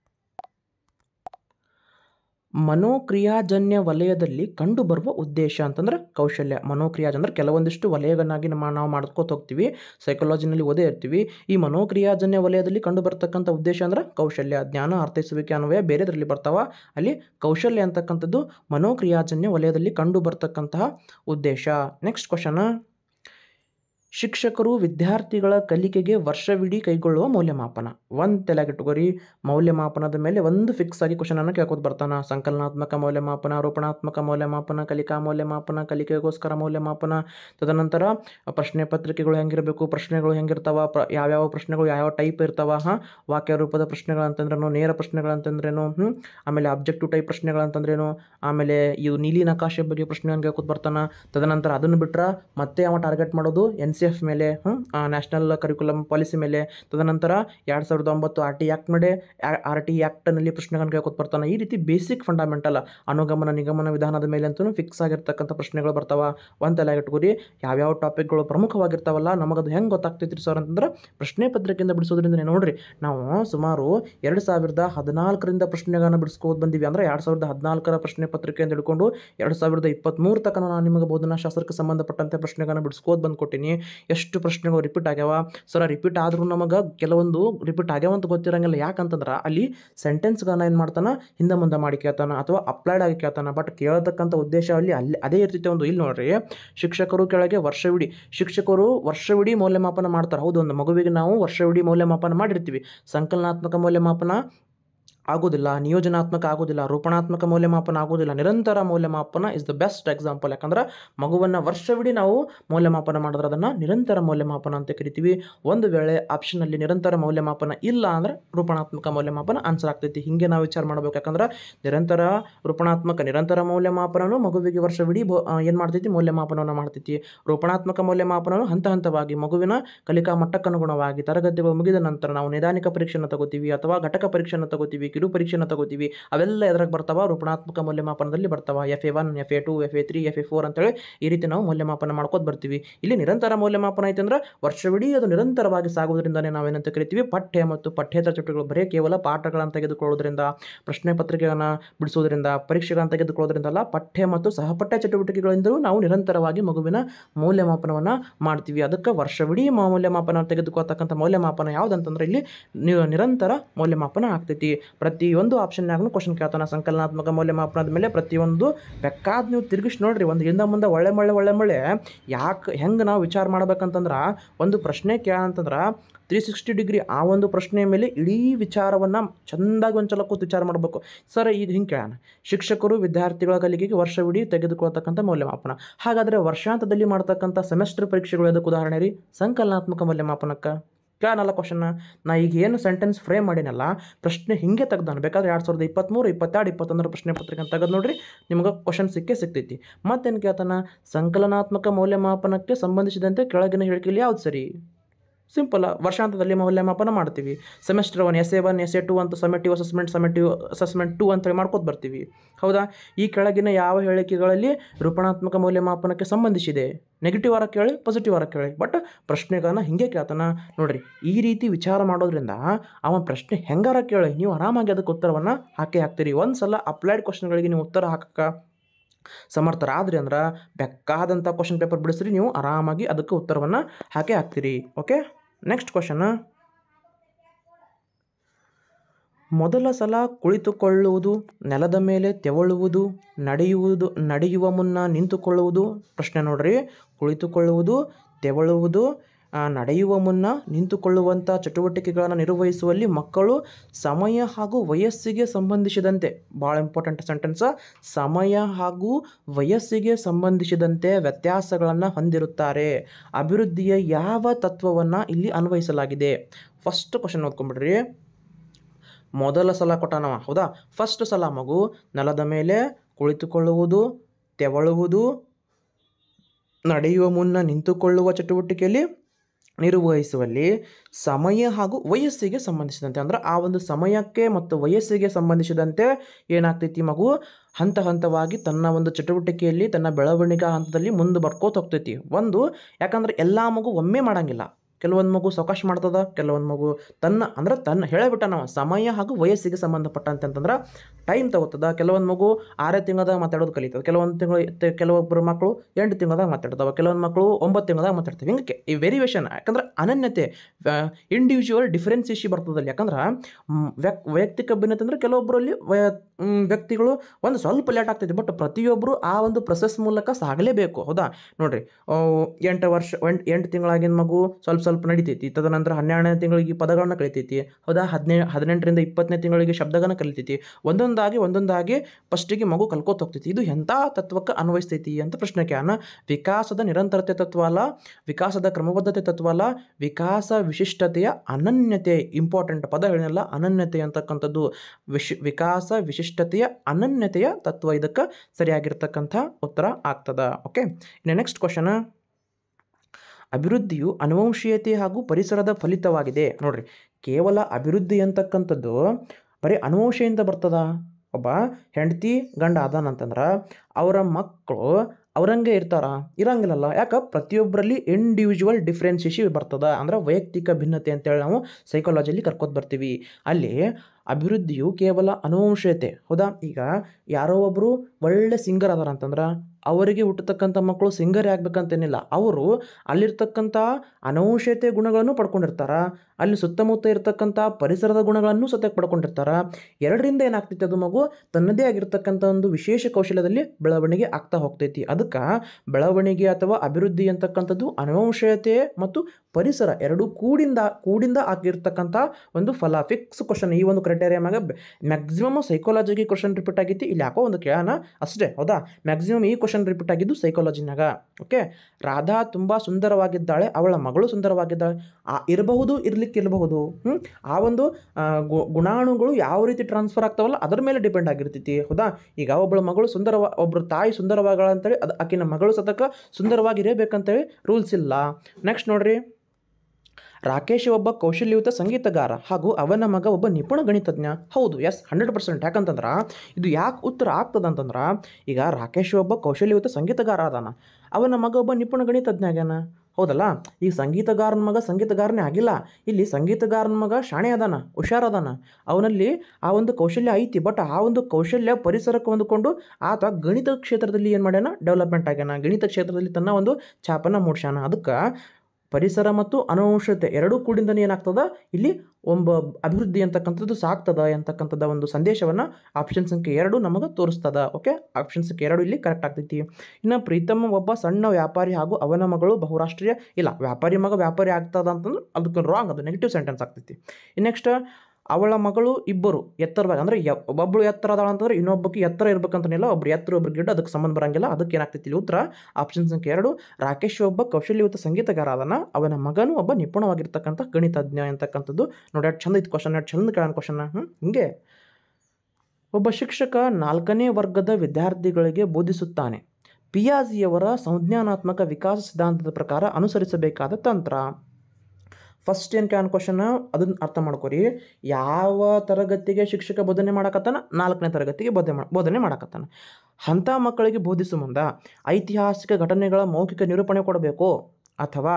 ಮನೋಕ್ರಿಯಾಜನ್ಯ ವಲಯದಲ್ಲಿ ಕಂಡುಬರುವ ಉದ್ದೇಶ ಅಂತಂದ್ರೆ ಕೌಶಲ್ಯ. ಮನೋಕ್ರಿಯಾಜ ಅಂದ್ರೆ ಕೆಲವೊಂದಿಷ್ಟು ವಲಯಗಳನ್ನಾಗಿ ನಾವು ಮಾಡ್ಕೋತ ಹೋಗ್ತೀವಿ, ಸೈಕಾಲಜಿನಲ್ಲಿ ಓದೇ ಇರ್ತೀವಿ. ಈ ಮನೋಕ್ರಿಯಾಜನ್ಯ ವಲಯದಲ್ಲಿ ಕಂಡು ಬರ್ತಕ್ಕಂಥ ಉದ್ದೇಶ ಅಂದ್ರೆ ಕೌಶಲ್ಯ, ಜ್ಞಾನ, ಅರ್ಥೈಸುವಿಕೆ ಅನ್ನುವೇ ಬೇರೆದರಲ್ಲಿ ಬರ್ತಾವ. ಅಲ್ಲಿ ಕೌಶಲ್ಯ ಅಂತಕ್ಕಂಥದ್ದು ಮನೋಕ್ರಿಯಾಜನ್ಯ ವಲಯದಲ್ಲಿ ಕಂಡು ಬರ್ತಕ್ಕಂತಹ ಉದ್ದೇಶ. Next question. ಶಿಕ್ಷಕರು ವಿದ್ಯಾರ್ಥಿಗಳ ಕಲಿಕೆಗೆ ವರ್ಷವಿಡೀ ಕೈಗೊಳ್ಳುವ ಮೌಲ್ಯಮಾಪನ. ಒಂದು ತಲೆಗಿಟ್ಟುಕೋರಿ, ಮೌಲ್ಯಮಾಪನದ ಮೇಲೆ ಒಂದು ಫಿಕ್ಸ್ ಆಗಿ ಕ್ವಶನನ್ನು ಕೇಳ್ಕೊತ ಬರ್ತಾನೆ. ಸಂಕಲನಾತ್ಮಕ ಮೌಲ್ಯಮಾಪನ, ರೂಪಣಾತ್ಮಕ ಮೌಲ್ಯಮಾಪನ, ಕಲಿಕಾ ಮೌಲ್ಯಮಾಪನ, ಕಲಿಕೆಗೋಸ್ಕರ ಮೌಲ್ಯಮಾಪನ, ತದನಂತರ ಪ್ರಶ್ನೆ ಪತ್ರಿಕೆಗಳು ಹೆಂಗಿರಬೇಕು, ಪ್ರಶ್ನೆಗಳು ಹೆಂಗಿರ್ತಾವ, ಯಾವ್ಯಾವ ಪ್ರಶ್ನೆಗಳು ಯಾವ್ಯಾವ ಟೈಪ್ ಇರ್ತಾವ, ವಾಕ್ಯ ರೂಪದ ಪ್ರಶ್ನೆಗಳಂತಂದ್ರೇನು, ನೇರ ಪ್ರಶ್ನೆಗಳಂತಂದ್ರೇನು, ಆಮೇಲೆ ಅಬ್ಜೆಕ್ಟಿವ್ ಟೈಪ್ ಪ್ರಶ್ನೆಗಳಂತಂದ್ರೇನು, ಆಮೇಲೆ ಇವು ನೀಲಿ ನಕಾಶೆ ಬಗ್ಗೆ ಪ್ರಶ್ನೆಯನ್ನು ಕೇಳ್ಕೊತ ಬರ್ತಾನೆ. ತದನಂತರ ಅದನ್ನು ಬಿಟ್ರೆ ಮತ್ತೆ ಅವ ಟಾರ್ಗೆಟ್ ಮಾಡೋದು NCF ಮೇಲೆ, ನ್ಯಾಷನಲ್ ಕರಿಕ್ಯುಲಮ್ ಪಾಲಿಸಿ ಮೇಲೆ, ತದನಂತರ 2009 RT ಆ್ಯಕ್ಟ್ ಮೇಲೆ, RT ಆ್ಯಕ್ಟ್ನಲ್ಲಿ ಪ್ರಶ್ನೆಗಳನ್ನು ಕೇಳ್ಕೊತ ಬರ್ತಾನೆ. ಈ ರೀತಿ ಬೇಸಿಕ್ ಫಂಡಮೆಂಟಲ್ ಅನುಗಮನ ನಿಗಮನ ವಿಧಾನದ ಮೇಲೆ ಅಂತೂ ಫಿಕ್ಸ್ ಆಗಿರ್ತಕ್ಕಂಥ ಪ್ರಶ್ನೆಗಳು ಬರ್ತಾವ. ಒಂದು ತಲೆ ಇಟ್ಕೊರಿ, ಯಾವ್ಯಾವ ಟಾಪಿಕ್ಗಳು ಪ್ರಮುಖವಾಗಿರ್ತಾವಲ್ಲ, ನಮಗದು ಹೆಂಗೆ ಗೊತ್ತಾಗ್ತೈತ್ರಿ ಸರ್ ಅಂತಂದ್ರೆ ಪ್ರಶ್ನೆ ಪತ್ರಿಕೆಯಿಂದ ಬಿಡಿಸೋದ್ರಿಂದ. ನೋಡ್ರಿ, ನಾವು ಸುಮಾರು 2014ರಿಂದ ಪ್ರಶ್ನೆಗಳನ್ನು ಬಿಡಿಸ್ಕೋದು ಬಂದೀವಿ. ಅಂದ್ರೆ 2014ರ ಪ್ರಶ್ನೆ ಪತ್ರಿಕೆಯಿಂದ ಹಿಡ್ಕೊಂಡು 2023 ತನಕ ನಾನು ನಿಮಗೆ ಬೋಧನಾಶಾಸ್ತ್ರಕ್ಕೆ ಸಂಬಂಧಪಟ್ಟಂತೆ ಪ್ರಶ್ನೆಗಳನ್ನು ಬಿಡಿಸ್ಕೋದು ಬಂದ್ಕೊಟ್ಟಿನಿ. ಎಷ್ಟು ಪ್ರಶ್ನೆಗಳು ರಿಪೀಟ್ ಆಗ್ಯಾವ ಸರ, ರಿಪೀಟ್ ಆದ್ರೂ ನಮಗೆ ಕೆಲವೊಂದು ರಿಪೀಟ್ ಆಗ್ಯಾವ ಅಂತ ಗೊತ್ತಿರಂಗಿಲ್ಲ. ಯಾಕಂತಂದ್ರೆ ಅಲ್ಲಿ ಸೆಂಟೆನ್ಸ್ಗಳನ್ನ ಏನು ಮಾಡ್ತಾನೆ, ಹಿಂದೆ ಮುಂದೆ ಮಾಡಿ ಕೇಳ್ತಾನೆ ಅಥವಾ ಅಪ್ಲೈಡ್ ಆಗಿ ಕೇಳ್ತಾನೆ. ಬಟ್ ಕೇಳತಕ್ಕಂಥ ಉದ್ದೇಶ ಅಲ್ಲಿ ಅದೇ ಇರ್ತೈತೆ. ಒಂದು ಇಲ್ಲಿ ನೋಡ್ರಿ, ಶಿಕ್ಷಕರು ಕೆಳಗೆ ಶಿಕ್ಷಕರು ವರ್ಷವಿಡೀ ಮೌಲ್ಯಮಾಪನ ಮಾಡ್ತಾರೆ. ಹೌದು, ಒಂದು ಮಗುವಿಗೆ ನಾವು ವರ್ಷವಿಡೀ ಮೌಲ್ಯಮಾಪನ ಮಾಡಿರ್ತೀವಿ. ಸಂಕಲನಾತ್ಮಕ ಮೌಲ್ಯಮಾಪನ ಆಗೋದಿಲ್ಲ, ನಿಯೋಜನಾತ್ಮಕ ಆಗೋದಿಲ್ಲ, ರೂಪಣಾತ್ಮಕ ಮೌಲ್ಯಮಾಪನ ಆಗೋದಿಲ್ಲ. ನಿರಂತರ ಮೌಲ್ಯಮಾಪನ ಇಸ್ ದ ಬೆಸ್ಟ್ ಎಕ್ಸಾಂಪಲ್. ಯಾಕಂದ್ರೆ ಮಗುವನ್ನು ವರ್ಷವಿಡೀ ನಾವು ಮೌಲ್ಯಮಾಪನ ಮಾಡಿದ್ರೆ ಅದನ್ನು ನಿರಂತರ ಮೌಲ್ಯಮಾಪನ ಅಂತ ಕರಿತೀವಿ. ಒಂದು ವೇಳೆ ಆಪ್ಷನಲ್ಲಿ ನಿರಂತರ ಮೌಲ್ಯಮಾಪನ ಇಲ್ಲ ಅಂದ್ರೆ ರೂಪಣಾತ್ಮಕ ಮೌಲ್ಯಮಾಪನ ಆನ್ಸರ್ ಆಗ್ತೈತಿ. ಹೀಗೆ ನಾವು ವಿಚಾರ ಮಾಡಬೇಕು. ಯಾಕಂದ್ರೆ ನಿರಂತರ ಮೌಲ್ಯಮಾಪನನು ಮಗುವಿಗೆ ವರ್ಷವಿಡೀ ಏನು ಮಾಡ್ತೈತಿ, ಮೌಲ್ಯಮಾಪನವನ್ನು ಮಾಡ್ತೈತಿ. ರೂಪಣಾತ್ಮಕ ಮೌಲ್ಯಮಾಪನನು ಹಂತ ಹಂತವಾಗಿ ಮಗುವಿನ ಕಲಿಕಾ ಮಟ್ಟಕ್ಕನುಗುಣವಾಗಿ ತರಗತಿಗಳು ಮುಗಿದ ನಂತರ ನಾವು ನಿಧಾನಿಕ ಪರೀಕ್ಷೆಯನ್ನು ತಗೋತೀವಿ ಅಥವಾ ಘಟಕ ಪರೀಕ್ಷೆಯನ್ನು ತಗೋತೀವಿ, ಕಿರು ಪರೀಕ್ಷೆಯನ್ನು ತಗೋತೀವಿ. ಅವೆಲ್ಲ ಎದ್ರಾಗ ಬರ್ತಾವ, ರೂಪಣಾತ್ಮಕ ಮೌಲ್ಯಮಾಪನದಲ್ಲಿ ಬರ್ತಾವ. FA1, FA2, FA3, FA4 ಅಂತೇಳಿ ಈ ರೀತಿ ನಾವು ಮೌಲ್ಯಮಾಪನ ಮಾಡ್ಕೋತ ಬರ್ತೀವಿ. ಇಲ್ಲಿ ನಿರಂತರ ಮೌಲ್ಯಮಾಪನ ಐತೆ ಅಂದ್ರೆ ವರ್ಷವಿಡೀ ಅದು ನಿರಂತರವಾಗಿ ಸಾಗುವುದರಿಂದನೇ ನಾವೇನಂತ ಕರಿತೀವಿ, ಪಠ್ಯ ಮತ್ತು ಪಠ್ಯೇತರ ಚಟುವಟಿಕೆಗಳು. ಬರೀ ಕೇವಲ ಪಾಠಗಳನ್ನು ತೆಗೆದುಕೊಳ್ಳೋದ್ರಿಂದ, ಪ್ರಶ್ನೆ ಪತ್ರಿಕೆಗಳನ್ನು ಬಿಡಿಸೋದ್ರಿಂದ, ಪರೀಕ್ಷೆಗಳನ್ನು ತೆಗೆದುಕೊಳ್ಳೋದ್ರಿಂದ ಅಲ್ಲ, ಪಠ್ಯ ಮತ್ತು ಸಹಪಠ್ಯ ಚಟುವಟಿಕೆಗಳಿಂದಲೂ ನಾವು ನಿರಂತರವಾಗಿ ಮಗುವಿನ ಮೌಲ್ಯಮಾಪನವನ್ನು ಮಾಡ್ತೀವಿ. ಅದಕ್ಕೆ ವರ್ಷವಿಡೀ ಮೌಲ್ಯಮಾಪನ ತೆಗೆದುಕೊಳ್ತಕ್ಕಂಥ ಮೌಲ್ಯಮಾಪನ ಯಾವುದಂತಂದ್ರೆ ಇಲ್ಲಿ ನಿರಂತರ ಮೌಲ್ಯಮಾಪನ ಆಗ್ತೈತಿ. ಪ್ರತಿಯೊಂದು ಆಪ್ಷನ್ನಾಗೂ ಕ್ವಶನ್ ಕೇಳ್ತಾನೆ. ಸಂಕಲನಾತ್ಮಕ ಮೌಲ್ಯಮಾಪನದ ಮೇಲೆ ಪ್ರತಿಯೊಂದು ಬೇಕಾದ ನೀವು ತಿರುಗಿಸಿ ನೋಡ್ರಿ, ಒಂದು ಹಿಂದೆ ಮುಂದೆ ಒಳ್ಳೆ ಯಾಕೆ ಹೆಂಗೆ ನಾವು ವಿಚಾರ ಮಾಡ್ಬೇಕಂತಂದ್ರೆ, ಒಂದು ಪ್ರಶ್ನೆ ಕೇಳಂತಂದ್ರೆ 360 ಡಿಗ್ರಿ ಆ ಒಂದು ಪ್ರಶ್ನೆಯ ಮೇಲೆ ಇಡೀ ವಿಚಾರವನ್ನು ಚೆಂದಾಗಿ ಒಂದ್ಸಲ ಕೂತು ವಿಚಾರ ಮಾಡಬೇಕು. ಸರ್, ಈಗ ಹಿಂಗೆ ಕೇಳೋಣ, ಶಿಕ್ಷಕರು ವಿದ್ಯಾರ್ಥಿಗಳ ಕಲಿಕೆಗೆ ವರ್ಷವಿಡೀ ತೆಗೆದುಕೊಳ್ತಕ್ಕಂಥ ಮೌಲ್ಯಮಾಪನ. ಹಾಗಾದರೆ ವರ್ಷಾಂತದಲ್ಲಿ ಮಾಡ್ತಕ್ಕಂಥ ಸೆಮೆಸ್ಟರ್ ಪರೀಕ್ಷೆಗಳು ಅದಕ್ಕೆ ಉದಾಹರಣೆ ರೀ, ಸಂಕಲನಾತ್ಮಕ ಮೌಲ್ಯಮಾಪನಕ್ಕೆ ಕೇಳೋಣಲ್ಲ ಕ್ವಶನ್ನ. ನಾ ಈಗ ಏನು ಸೆಂಟೆನ್ಸ್ ಫ್ರೇಮ್ ಮಾಡಿನಲ್ಲ, ಪ್ರಶ್ನೆ ಹಿಂಗೆ ತೆಗ್ದಾನೆ. ಬೇಕಾದ್ರೆ 2023, 22, 21 ಪ್ರಶ್ನೆ ಪತ್ರಿಕೆ ತೆಗೆದು ನೋಡ್ರಿ, ನಿಮ್ಗೆ ಕ್ವಶನ್ ಸಿಕ್ಕೈತಿ. ಮತ್ತೇನು ಕೇಳ್ತಾನೆ, ಸಂಕಲನಾತ್ಮಕ ಮೌಲ್ಯಮಾಪನಕ್ಕೆ ಸಂಬಂಧಿಸಿದಂತೆ ಕೆಳಗಿನ ಹೇಳಿಕೆಯಲ್ಲಿ ಯಾವ್ದು ಸರಿ? ಸಿಂಪಲ್, ವರ್ಷಾಂತದಲ್ಲಿ ಮೌಲ್ಯಮಾಪನ ಮಾಡ್ತೀವಿ. ಸೆಮೆಸ್ಟರ್ 1 SA1, SA2 ಅಂತ ಸಮೆಟಿವ್ ಅಸೆಸ್ಮೆಂಟ್ 2 ಅಂತೇಳಿ ಮಾಡ್ಕೋತ ಬರ್ತೀವಿ. ಹೌದಾ? ಈ ಕೆಳಗಿನ ಯಾವ ಹೇಳಿಕೆಗಳಲ್ಲಿ ರೂಪಣಾತ್ಮಕ ಮೌಲ್ಯಮಾಪನಕ್ಕೆ ಸಂಬಂಧಿಸಿದೆ? ನೆಗೆಟಿವ್ ಆರ ಕೇಳಿ, ಪಾಸಿಟಿವ್ ಆರ ಕೇಳಿ, ಬಟ್ ಪ್ರಶ್ನೆಗಳನ್ನ ಹಿಂಗೆ ಕೇಳ್ತಾನ. ನೋಡ್ರಿ, ಈ ರೀತಿ ವಿಚಾರ ಮಾಡೋದ್ರಿಂದ ಅವನ ಪ್ರಶ್ನೆ ಹೆಂಗಾರ ಕೇಳಿ ನೀವು ಆರಾಮಾಗಿ ಅದಕ್ಕೆ ಉತ್ತರವನ್ನು ಹಾಕ್ತೀರಿ. ಒಂದು ಸಲ ಅಪ್ಲೈಡ್ ಕ್ವಶನ್ಗಳಿಗೆ ನೀವು ಉತ್ತರ ಹಾಕಕ್ಕೆ ಸಮರ್ಥರಾದ್ರಿ ಅಂದ್ರೆ ಬೇಕಾದಂಥ ಕ್ವಶನ್ ಪೇಪರ್ ಬಿಡಿಸ್ರಿ, ನೀವು ಆರಾಮಾಗಿ ಅದಕ್ಕೆ ಉತ್ತರವನ್ನು ಹಾಕ್ತೀರಿ. Okay, next question. ಮೊದಲ ಸಲ ಕುಳಿತುಕೊಳ್ಳುವುದು, ನೆಲದ ಮೇಲೆ ತೆವಳುವುದು, ನಡೆಯುವ ಮುನ್ನ ನಿಂತುಕೊಳ್ಳುವುದು. ಪ್ರಶ್ನೆ ನೋಡ್ರಿ, ಕುಳಿತುಕೊಳ್ಳುವುದು, ತೆವಳುವುದು, ನಡೆಯುವ ಮುನ್ನ ನಿಂತುಕೊಳ್ಳುವಂಥ ಚಟುವಟಿಕೆಗಳನ್ನು ನಿರ್ವಹಿಸುವಲ್ಲಿ ಮಕ್ಕಳು ಸಮಯ ಹಾಗೂ ವಯಸ್ಸಿಗೆ ಸಂಬಂಧಿಸಿದಂತೆ, ಭಾಳ ಇಂಪಾರ್ಟೆಂಟ್ ಸೆಂಟೆನ್ಸ್, ಸಮಯ ಹಾಗೂ ವಯಸ್ಸಿಗೆ ಸಂಬಂಧಿಸಿದಂತೆ ವ್ಯತ್ಯಾಸಗಳನ್ನು ಹೊಂದಿರುತ್ತಾರೆ. ಅಭಿವೃದ್ಧಿಯ ಯಾವ ತತ್ವವನ್ನು ಇಲ್ಲಿ ಅನ್ವಯಿಸಲಾಗಿದೆ? ಫಸ್ಟ್ ಕ್ವಶನ್ ಓದ್ಕೊಂಡ್ಬಿಡ್ರಿ. ಮೊದಲ ಸಲ ಕೊಟ್ಟಾನವ, ಹೌದಾ? ಫಸ್ಟ್ ಸಲ ಮಗು ನೆಲದ ಮೇಲೆ ಕುಳಿತುಕೊಳ್ಳುವುದು, ತೆವಳುವುದು, ನಡೆಯುವ ಮುನ್ನ ನಿಂತುಕೊಳ್ಳುವ ಚಟುವಟಿಕೆಯಲ್ಲಿ ನಿರ್ವಹಿಸುವಲ್ಲಿ ಸಮಯ ಹಾಗೂ ವಯಸ್ಸಿಗೆ ಸಂಬಂಧಿಸಿದಂತೆ, ಅಂದ್ರೆ ಆ ಒಂದು ಸಮಯಕ್ಕೆ ಮತ್ತು ವಯಸ್ಸಿಗೆ ಸಂಬಂಧಿಸಿದಂತೆ ಏನಾಗ್ತೈತಿ ಮಗು ಹಂತ ಹಂತವಾಗಿ ತನ್ನ ಒಂದು ಚಟುವಟಿಕೆಯಲ್ಲಿ ತನ್ನ ಬೆಳವಣಿಗೆ ಹಂತದಲ್ಲಿ ಮುಂದೆ ಬರ್ಕೋತ ಹೋಗ್ತೈತಿ. ಒಂದು ಯಾಕಂದ್ರೆ ಎಲ್ಲ ಮಗು ಒಮ್ಮೆ ಮಾಡಂಗಿಲ್ಲ. ಕೆಲವೊಂದು ಮಗು ಸಾವಕಾಶ ಮಾಡ್ತದ, ಕೆಲವೊಂದು ಮಗು ತನ್ನ ಹೇಳಬಿಟ್ಟ ನಾವು ಸಮಯ ಹಾಗೂ ವಯಸ್ಸಿಗೆ ಸಂಬಂಧಪಟ್ಟಂತೆ ಅಂತಂದ್ರೆ ಟೈಮ್ ತಗೋತದ. ಕೆಲವೊಂದು ಮಗು 6 ತಿಂಗಳದಾಗ ಮಾತಾಡೋದು ಕಲಿತದೆ, ಕೆಲವೊಬ್ಬರು ಮಕ್ಕಳು 8 ತಿಂಗಳದಾಗ ಮಾತಾಡ್ತಾವೆ, ಕೆಲವೊಂದು ಮಕ್ಕಳು 9 ತಿಂಗಳದಾಗ ಮಾತಾಡ್ತವೆ. ಹಿಂಗೆ ಈ ವೇರಿಯೇಷನ್, ಯಾಕಂದ್ರೆ ಅನನ್ಯತೆ, ಇಂಡಿವಿಜುವಲ್ ಡಿಫ್ರೆನ್ಸಿಯೇಷನ್ ಬರ್ತದಲ್ಲಿ. ಯಾಕಂದ್ರೆ ವೈಯಕ್ತಿಕ ಭಿನ್ನತೆ ಅಂದರೆ ಕೆಲವೊಬ್ಬರಲ್ಲಿ ವ್ಯಕ್ತಿಗಳು ಒಂದು ಸ್ವಲ್ಪ ಲೇಟ್ ಆಗ್ತೈತಿ, ಬಟ್ ಪ್ರತಿಯೊಬ್ಬರು ಆ ಒಂದು ಪ್ರೊಸೆಸ್ ಮೂಲಕ ಸಾಗಲೇಬೇಕು, ಹೌದಾ? ನೋಡ್ರಿ, 8 ತಿಂಗಳಾಗಿನ ಮಗು ಸ್ವಲ್ಪ ನಡಿತೈತಿ, ತದನಂತರ 12ನೇ ತಿಂಗಳಿಗೆ ಪದಗಳನ್ನ ಕಲಿತೈತಿ, ಹೌದಾ? 18ರಿಂದ 20ನೇ ತಿಂಗಳಿಗೆ ಶಬ್ದಗಳನ್ನ ಕಲಿತೈತಿ. ಒಂದೊಂದಾಗಿ ಫಸ್ಟಿಗೆ ಮಗು ಕಲ್ಕೋತ ಹೋಗ್ತೈತಿ. ಇದು ಎಂಥ ತತ್ವಕ್ಕೆ ಅನ್ವಯಿಸ್ತೈತಿ ಅಂತ ಪ್ರಶ್ನೆ ಕ್ಯಾನ. ವಿಕಾಸದ ನಿರಂತರತೆ ತತ್ವ ಅಲ್ಲ, ವಿಕಾಸದ ಕ್ರಮಬದ್ಧತೆ ತತ್ವ ಅಲ್ಲ, ವಿಕಾಸ ವಿಶಿಷ್ಟತೆಯ ಅನನ್ಯತೆ. ಇಂಪಾರ್ಟೆಂಟ್ ಪದ ಹೇಳಿನಲ್ಲ, ಅನನ್ಯತೆ ಅಂತಕ್ಕಂಥದ್ದು. ವಿಕಾಸ ವಿಶಿಷ್ಟತೆಯ ಅನನ್ಯತೆಯ ತತ್ವ ಇದಕ್ಕೆ ಸರಿಯಾಗಿರ್ತಕ್ಕಂಥ ಉತ್ತರ ಆಗ್ತದ. ಓಕೆ, ಇನ್ನು ನೆಕ್ಸ್ಟ್ ಕ್ವಶನ್. ಅಭಿವೃದ್ಧಿಯು ಅನುವಂಶೀಯತೆ ಹಾಗೂ ಪರಿಸರದ ಫಲಿತವಾಗಿದೆ. ನೋಡ್ರಿ, ಕೇವಲ ಅಭಿವೃದ್ಧಿ ಅಂತಕ್ಕಂಥದ್ದು ಬರೀ ಅನುವಂಶೆಯಿಂದ ಬರ್ತದ. ಒಬ್ಬ ಹೆಂಡತಿ ಗಂಡ ಅದಾನಂತಂದ್ರೆ ಅವರ ಮಕ್ಕಳು ಅವರಂಗೆ ಇರಂಗಿಲ್ಲಲ್ಲ. ಯಾಕೆ? ಪ್ರತಿಯೊಬ್ಬರಲ್ಲಿ ಇಂಡಿವಿಜುವಲ್ ಡಿಫ್ರೆನ್ಸಿಯೇಷನ್ ಬರ್ತದ, ಅಂದ್ರೆ ವೈಯಕ್ತಿಕ ಭಿನ್ನತೆ ಅಂತೇಳಿ ನಾವು ಸೈಕಾಲಜಿಯಲ್ಲಿ ಕರ್ಕೋತ ಬರ್ತೀವಿ. ಅಲ್ಲಿ ಅಭಿವೃದ್ಧಿಯು ಕೇವಲ ಅನುವಂಶೀಯತೆ, ಹೌದಾ? ಈಗ ಯಾರೋ ಒಬ್ಬರು ಒಳ್ಳೆ ಸಿಂಗರ್ ಅದಾರ ಅಂತಂದ್ರೆ ಅವರಿಗೆ ಹುಟ್ಟತಕ್ಕಂಥ ಮಕ್ಕಳು ಸಿಂಗರ್ ಆಗ್ಬೇಕಂತೇನಿಲ್ಲ. ಅವರು ಅಲ್ಲಿರ್ತಕ್ಕಂಥ ಅನುವಂಶೀಯತೆ ಗುಣಗಳನ್ನು ಪಡ್ಕೊಂಡಿರ್ತಾರ, ಅಲ್ಲಿ ಸುತ್ತಮುತ್ತ ಇರತಕ್ಕಂಥ ಪರಿಸರದ ಗುಣಗಳನ್ನು ಸತ್ಯಕ್ಕೆ ಪಡ್ಕೊಂಡಿರ್ತಾರ. ಎರಡರಿಂದ ಏನಾಗ್ತೈತಿ, ಅದು ಮಗು ತನ್ನದೇ ಆಗಿರ್ತಕ್ಕಂಥ ಒಂದು ವಿಶೇಷ ಕೌಶಲ್ಯದಲ್ಲಿ ಬೆಳವಣಿಗೆ ಆಗ್ತಾ ಹೋಗ್ತೈತಿ. ಅದಕ್ಕೆ ಬೆಳವಣಿಗೆ ಅಥವಾ ಅಭಿವೃದ್ಧಿ ಅಂತಕ್ಕಂಥದ್ದು ಅನುವಂಶೀಯತೆ ಮತ್ತು ಪರಿಸರ ಎರಡೂ ಕೂಡಿಂದ ಆಗಿರ್ತಕ್ಕಂಥ ಒಂದು ಫಲ. Fix question. ಈ ಒಂದು ಕ್ರೈಟೇರಿಯಾ ಮ್ಯಾಗ ಮ್ಯಾಕ್ಸಿಮಮ್ ಸೈಕಾಲಜಿಗೆ ಕ್ವಶನ್ ರಿಪೀಟ್ ಆಗೈತಿ. ಇಲ್ಲಿ ಯಾಕೋ ಒಂದು ಕೇಳೋಣ ಅಷ್ಟೇ, ಹೌದಾ? ಮ್ಯಾಕ್ಸಿಮಮ್ ಈ ಕ್ವಶನ್ ರಿಪೀಟ್ ಆಗಿದ್ದು ಸೈಕಾಲಜಿನಾಗ. ಓಕೆ, ರಾಧಾ ತುಂಬ ಸುಂದರವಾಗಿದ್ದಾಳೆ, ಅವಳ ಮಗಳು ಸುಂದರವಾಗಿದ್ದಾಳೆ. ಇರಬಹುದು, ಇರಬಹುದು. ಆ ಒಂದು ಗುಣಾಣುಗಳು ಯಾವ ರೀತಿ ಟ್ರಾನ್ಸ್ಫರ್ ಆಗ್ತಾವಲ್ಲ ಅದರ ಮೇಲೆ ಡಿಪೆಂಡ್ ಆಗಿರ್ತೈತಿ, ಹೌದಾ? ಈಗ ಒಬ್ಬಳ ಮಗಳು ಒಬ್ಬರು ತಾಯಿ ಸುಂದರವಾಗಳ ಅಂತೇಳಿ ಅದು ಆಕಿನ ಮಗಳು ಸತಕ ಸುಂದರವಾಗಿರಬೇಕಂತೇಳಿ ರೂಲ್ಸ್ ಇಲ್ಲ. ನೆಕ್ಸ್ಟ್ ನೋಡ್ರಿ, ರಾಕೇಶ್ ಒಬ್ಬ ಕೌಶಲ್ಯಯುತ ಸಂಗೀತಗಾರ ಹಾಗೂ ಅವನ ಮಗ ಒಬ್ಬ ನಿಪುಣ ಗಣಿತಜ್ಞ. ಹೌದು, ಎಸ್, 100%. ಯಾಕಂತಂದ್ರೆ ಇದು ಯಾಕೆ ಉತ್ತರ ಆಗ್ತದಂತಂದ್ರೆ, ಈಗ ರಾಕೇಶ್ ಒಬ್ಬ ಕೌಶಲ್ಯಯುತ ಸಂಗೀತಗಾರ ಅದಾನ, ಅವನ ಮಗ ಒಬ್ಬ ನಿಪುಣ ಗಣಿತಜ್ಞ ಆಗ್ಯಾನ, ಹೌದಲ್ಲ? ಈ ಸಂಗೀತಗಾರನ ಮಗ ಸಂಗೀತಗಾರನೇ ಆಗಿಲ್ಲ, ಇಲ್ಲಿ ಸಂಗೀತಗಾರನ ಮಗ ಶಾಣೆ ಅದಾನ, ಹುಷಾರದಾನ, ಅವನಲ್ಲಿ ಆ ಒಂದು ಕೌಶಲ್ಯ ಐತಿ. ಬಟ್ ಆ ಒಂದು ಕೌಶಲ್ಯ ಪರಿಸರಕ್ಕೆ ಹೊಂದಿಕೊಂಡು ಆತ ಗಣಿತ ಕ್ಷೇತ್ರದಲ್ಲಿ ಏನು ಮಾಡ್ಯಾನ, ಡೆವಲಪ್ಮೆಂಟ್ ಆಗ್ಯಾನ, ಗಣಿತ ಕ್ಷೇತ್ರದಲ್ಲಿ ತನ್ನ ಒಂದು ಛಾಪನ್ನು ಮೂಡ್ಸ್ಯಾನ. ಅದಕ್ಕೆ ಪರಿಸರ ಮತ್ತು ಅನುವಂಶತೆ ಎರಡೂ ಕೂಡಿಂದನೇ ಏನಾಗ್ತದ, ಇಲ್ಲಿ ಅಭಿವೃದ್ಧಿ ಅಂತಕ್ಕಂಥದ್ದು ಸಾಕ್ತದ ಅಂತಕ್ಕಂಥದ್ದು ಒಂದು ಸಂದೇಶವನ್ನು ಆಪ್ಷನ್ ಸಂಖ್ಯೆ 2 ನಮಗೆ ತೋರಿಸ್ತದ. ಓಕೆ, ಆಪ್ಷನ್ ಸಂಖ್ಯೆ 2 ಇಲ್ಲಿ ಕರೆಕ್ಟ್ ಆಗ್ತೈತಿ. ಇನ್ನು ಪ್ರೀತಮ್ ಒಬ್ಬ ಸಣ್ಣ ವ್ಯಾಪಾರಿ ಹಾಗೂ ಅವನ ಮಗಳು ಬಹುರಾಷ್ಟ್ರೀಯ. ಇಲ್ಲ, ವ್ಯಾಪಾರಿ ಮಗ ವ್ಯಾಪಾರಿ ಆಗ್ತದ ಅಂತಂದ್ರೆ ಅದಕ್ಕೆ ರಾಂಗ್, ಅದು ನೆಗೆಟಿವ್ ಸೆಂಟೆನ್ಸ್ ಆಗ್ತೈತಿ. ನೆಕ್ಸ್ಟ್, ಅವಳ ಮಗಳು ಇಬ್ಬರು ಎತ್ತರವಾಗಿ, ಅಂದರೆ ಒಬ್ಬಳು ಎತ್ತರ ಅದಾಳ ಅಂತಂದ್ರೆ ಇನ್ನೊಬ್ಬಕ್ಕೆ ಎತ್ತರ ಇರ್ಬೇಕಂತನಿಲ್ಲ, ಒಬ್ರು ಎತ್ತರ ಒಬ್ರು ಗಿಡ್ಡ, ಅದಕ್ಕೆ ಸಂಬಂಧ ಬರಂಗಿಲ್ಲ. ಅದಕ್ಕೆ ಏನಾಗ್ತೈತಿ ಇಲ್ಲಿ ಉತ್ತರ ಆಪ್ಷನ್ ಸಂಖ್ಯೆ 2. ರಾಕೇಶ್ ಒಬ್ಬ ಕೌಶಲ್ಯಯುತ ಸಂಗೀತಗಾರ ಅದನ್ನ, ಅವನ ಮಗನು ಒಬ್ಬ ನಿಪುಣವಾಗಿರ್ತಕ್ಕಂಥ ಗಣಿತಜ್ಞ ಅಂತಕ್ಕಂಥದ್ದು. ನೋಡಿ, ಎಷ್ಟು ಚಂದ ಇತ್ತು ಕ್ವಶನ್, ಎಷ್ಟು ಚಂದ ಕೇಳೋಣ ಕ್ವಶನ್. ಹಿಂಗೆ ಒಬ್ಬ ಶಿಕ್ಷಕ 4ನೇ ವರ್ಗದ ವಿದ್ಯಾರ್ಥಿಗಳಿಗೆ ಬೋಧಿಸುತ್ತಾನೆ. ಪಿಯಾಜಿಯವರ ಸಂಜ್ಞಾನಾತ್ಮಕ ವಿಕಾಸ ಸಿದ್ಧಾಂತದ ಪ್ರಕಾರ ಅನುಸರಿಸಬೇಕಾದ ತಂತ್ರ. ಫಸ್ಟ್ ಏನು ಕೇಳೋಣ ಕ್ವಶನ್, ಅದನ್ನು ಅರ್ಥ ಮಾಡ್ಕೊರಿ. ಯಾವ ತರಗತಿಗೆ ಶಿಕ್ಷಕ ಬೋಧನೆ ಮಾಡಕತ್ತಾನ? 4ನೇ ತರಗತಿಗೆ ಬೋಧನೆ ಮಾಡಕತ್ತಾನ. ಅಂಥ ಮಕ್ಕಳಿಗೆ ಬೋಧಿಸುವ ಮುಂದೆ ಐತಿಹಾಸಿಕ ಘಟನೆಗಳ ಮೌಖಿಕ ನಿರೂಪಣೆ ಕೊಡಬೇಕು, ಅಥವಾ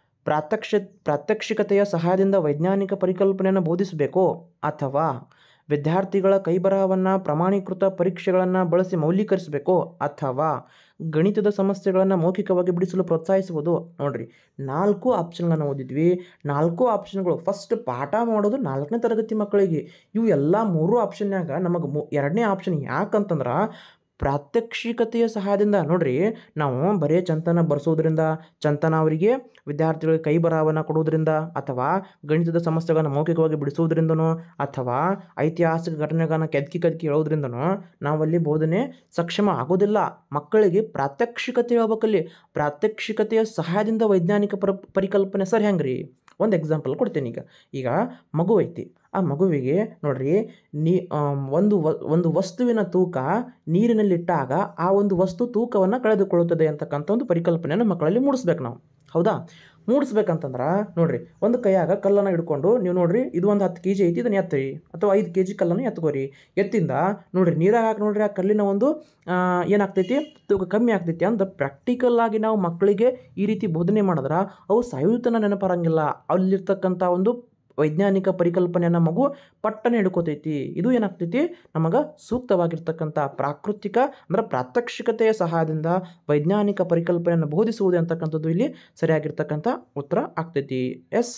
ಪ್ರಾತ್ಯಕ್ಷಿಕತೆಯ ಸಹಾಯದಿಂದ ವೈಜ್ಞಾನಿಕ ಪರಿಕಲ್ಪನೆಯನ್ನು ಬೋಧಿಸಬೇಕು, ಅಥವಾ ವಿದ್ಯಾರ್ಥಿಗಳ ಕೈಬರಹವನ್ನು ಪ್ರಮಾಣೀಕೃತ ಪರೀಕ್ಷೆಗಳನ್ನು ಬಳಸಿ ಮೌಲ್ಯೀಕರಿಸಬೇಕು, ಅಥವಾ ಗಣಿತದ ಸಮಸ್ಯೆಗಳನ್ನು ಮೌಖಿಕವಾಗಿ ಬಿಡಿಸಲು ಪ್ರೋತ್ಸಾಹಿಸುವುದು. ನೋಡ್ರಿ, 4 ಆಪ್ಷನ್ಗಳನ್ನು ಓದಿದ್ವಿ. 4 ಆಪ್ಷನ್ಗಳು ಫಸ್ಟ್ ಪಾಠ ಮಾಡೋದು 4ನೇ ತರಗತಿ ಮಕ್ಕಳಿಗೆ. ಇವು ಎಲ್ಲ 3 ಆಪ್ಷನ್ಯಾಗ ನಮಗೆ 2ನೇ ಆಪ್ಷನ್ ಯಾಕಂತಂದ್ರೆ ಪ್ರಾತ್ಯಕ್ಷಿಕತೆಯ ಸಹಾಯದಿಂದ. ನೋಡ್ರಿ, ನಾವು ಬರೀ ಚಂತನ ಬರ್ಸೋದ್ರಿಂದ, ಚಂತನ ಅವರಿಗೆ ವಿದ್ಯಾರ್ಥಿಗಳಿಗೆ ಕೈ ಬರಹವನ್ನು ಕೊಡೋದ್ರಿಂದ, ಅಥವಾ ಗಣಿತದ ಸಮಸ್ಯೆಗಳನ್ನು ಮೌಖಿಕವಾಗಿ ಬಿಡಿಸೋದ್ರಿಂದನೋ, ಅಥವಾ ಐತಿಹಾಸಿಕ ಘಟನೆಗಳನ್ನು ಕೆದಕಿ ಹೇಳೋದ್ರಿಂದನೋ ನಾವಲ್ಲಿ ಬೋಧನೆ ಸಕ್ಷಮ ಆಗೋದಿಲ್ಲ. ಮಕ್ಕಳಿಗೆ ಪ್ರಾತ್ಯಕ್ಷಿಕತೆ ಹೇಳ್ಬೇಕಲ್ಲಿ. ಪ್ರಾತ್ಯಕ್ಷಿಕತೆಯ ಸಹಾಯದಿಂದ ವೈಜ್ಞಾನಿಕ ಪರಿಕಲ್ಪನೆ ಸರ್ ಹೆಂಗ್ರಿ? ಒಂದು ಎಕ್ಸಾಂಪಲ್ ಕೊಡ್ತೀನಿ. ಈಗ ಮಗು ಐತಿ. ಆ ಮಗುವಿಗೆ ನೋಡ್ರಿ, ಒಂದು ವಸ್ತುವಿನ ತೂಕ ನೀರಿನಲ್ಲಿಟ್ಟಾಗ ಆ ಒಂದು ವಸ್ತು ತೂಕವನ್ನು ಕಳೆದುಕೊಳ್ಳುತ್ತದೆ ಅಂತಕ್ಕಂಥ ಒಂದು ಪರಿಕಲ್ಪನೆಯನ್ನು ಮಕ್ಕಳಲ್ಲಿ ಮೂಡಿಸ್ಬೇಕು ನಾವು. ಹೌದಾ? ಮೂಡಿಸ್ಬೇಕಂತಂದ್ರೆ ನೋಡ್ರಿ, ಒಂದು ಕೈಯಾಗ ಕಲ್ಲನ್ನು ಹಿಡ್ಕೊಂಡು ನೀವು ನೋಡ್ರಿ, ಇದು ಒಂದು 10 kg ಐತಿ, ಇದನ್ನು ಎತ್ತಿರಿ, ಅಥವಾ 5 kg ಕಲ್ಲನ್ನು ಎತ್ಕೋರಿ. ಎತ್ತಿಂದ ನೋಡ್ರಿ, ನೀರಾಗ ಹಾಕಿ ನೋಡ್ರಿ, ಆ ಕಲ್ಲಿನ ಒಂದು ಏನಾಗ್ತೈತಿ, ತೂಕ ಕಮ್ಮಿ ಆಗ್ತೈತಿ ಅಂತ ಪ್ರಾಕ್ಟಿಕಲ್ ಆಗಿ ನಾವು ಮಕ್ಕಳಿಗೆ ಈ ರೀತಿ ಬೋಧನೆ ಮಾಡಿದ್ರೆ ಅವು ಸಾಯುತನ ನೆನಪರಂಗಿಲ್ಲ. ಅಲ್ಲಿರ್ತಕ್ಕಂಥ ಒಂದು ವೈಜ್ಞಾನಿಕ ಪರಿಕಲ್ಪನೆಯನ್ನು ಮಗು ಪಟ್ಟನೆ ಹಿಡ್ಕೋತೈತಿ. ಇದು ಏನಾಗ್ತೈತಿ, ನಮಗೆ ಸೂಕ್ತವಾಗಿರ್ತಕ್ಕಂಥ ಪ್ರಾತ್ಯಕ್ಷಿಕತೆಯ ಸಹಾಯದಿಂದ ವೈಜ್ಞಾನಿಕ ಪರಿಕಲ್ಪನೆಯನ್ನು ಬೋಧಿಸುವುದು ಅಂತಕ್ಕಂಥದ್ದು ಇಲ್ಲಿ ಸರಿಯಾಗಿರ್ತಕ್ಕಂಥ ಉತ್ತರ ಆಗ್ತೈತಿ. ಎಸ್.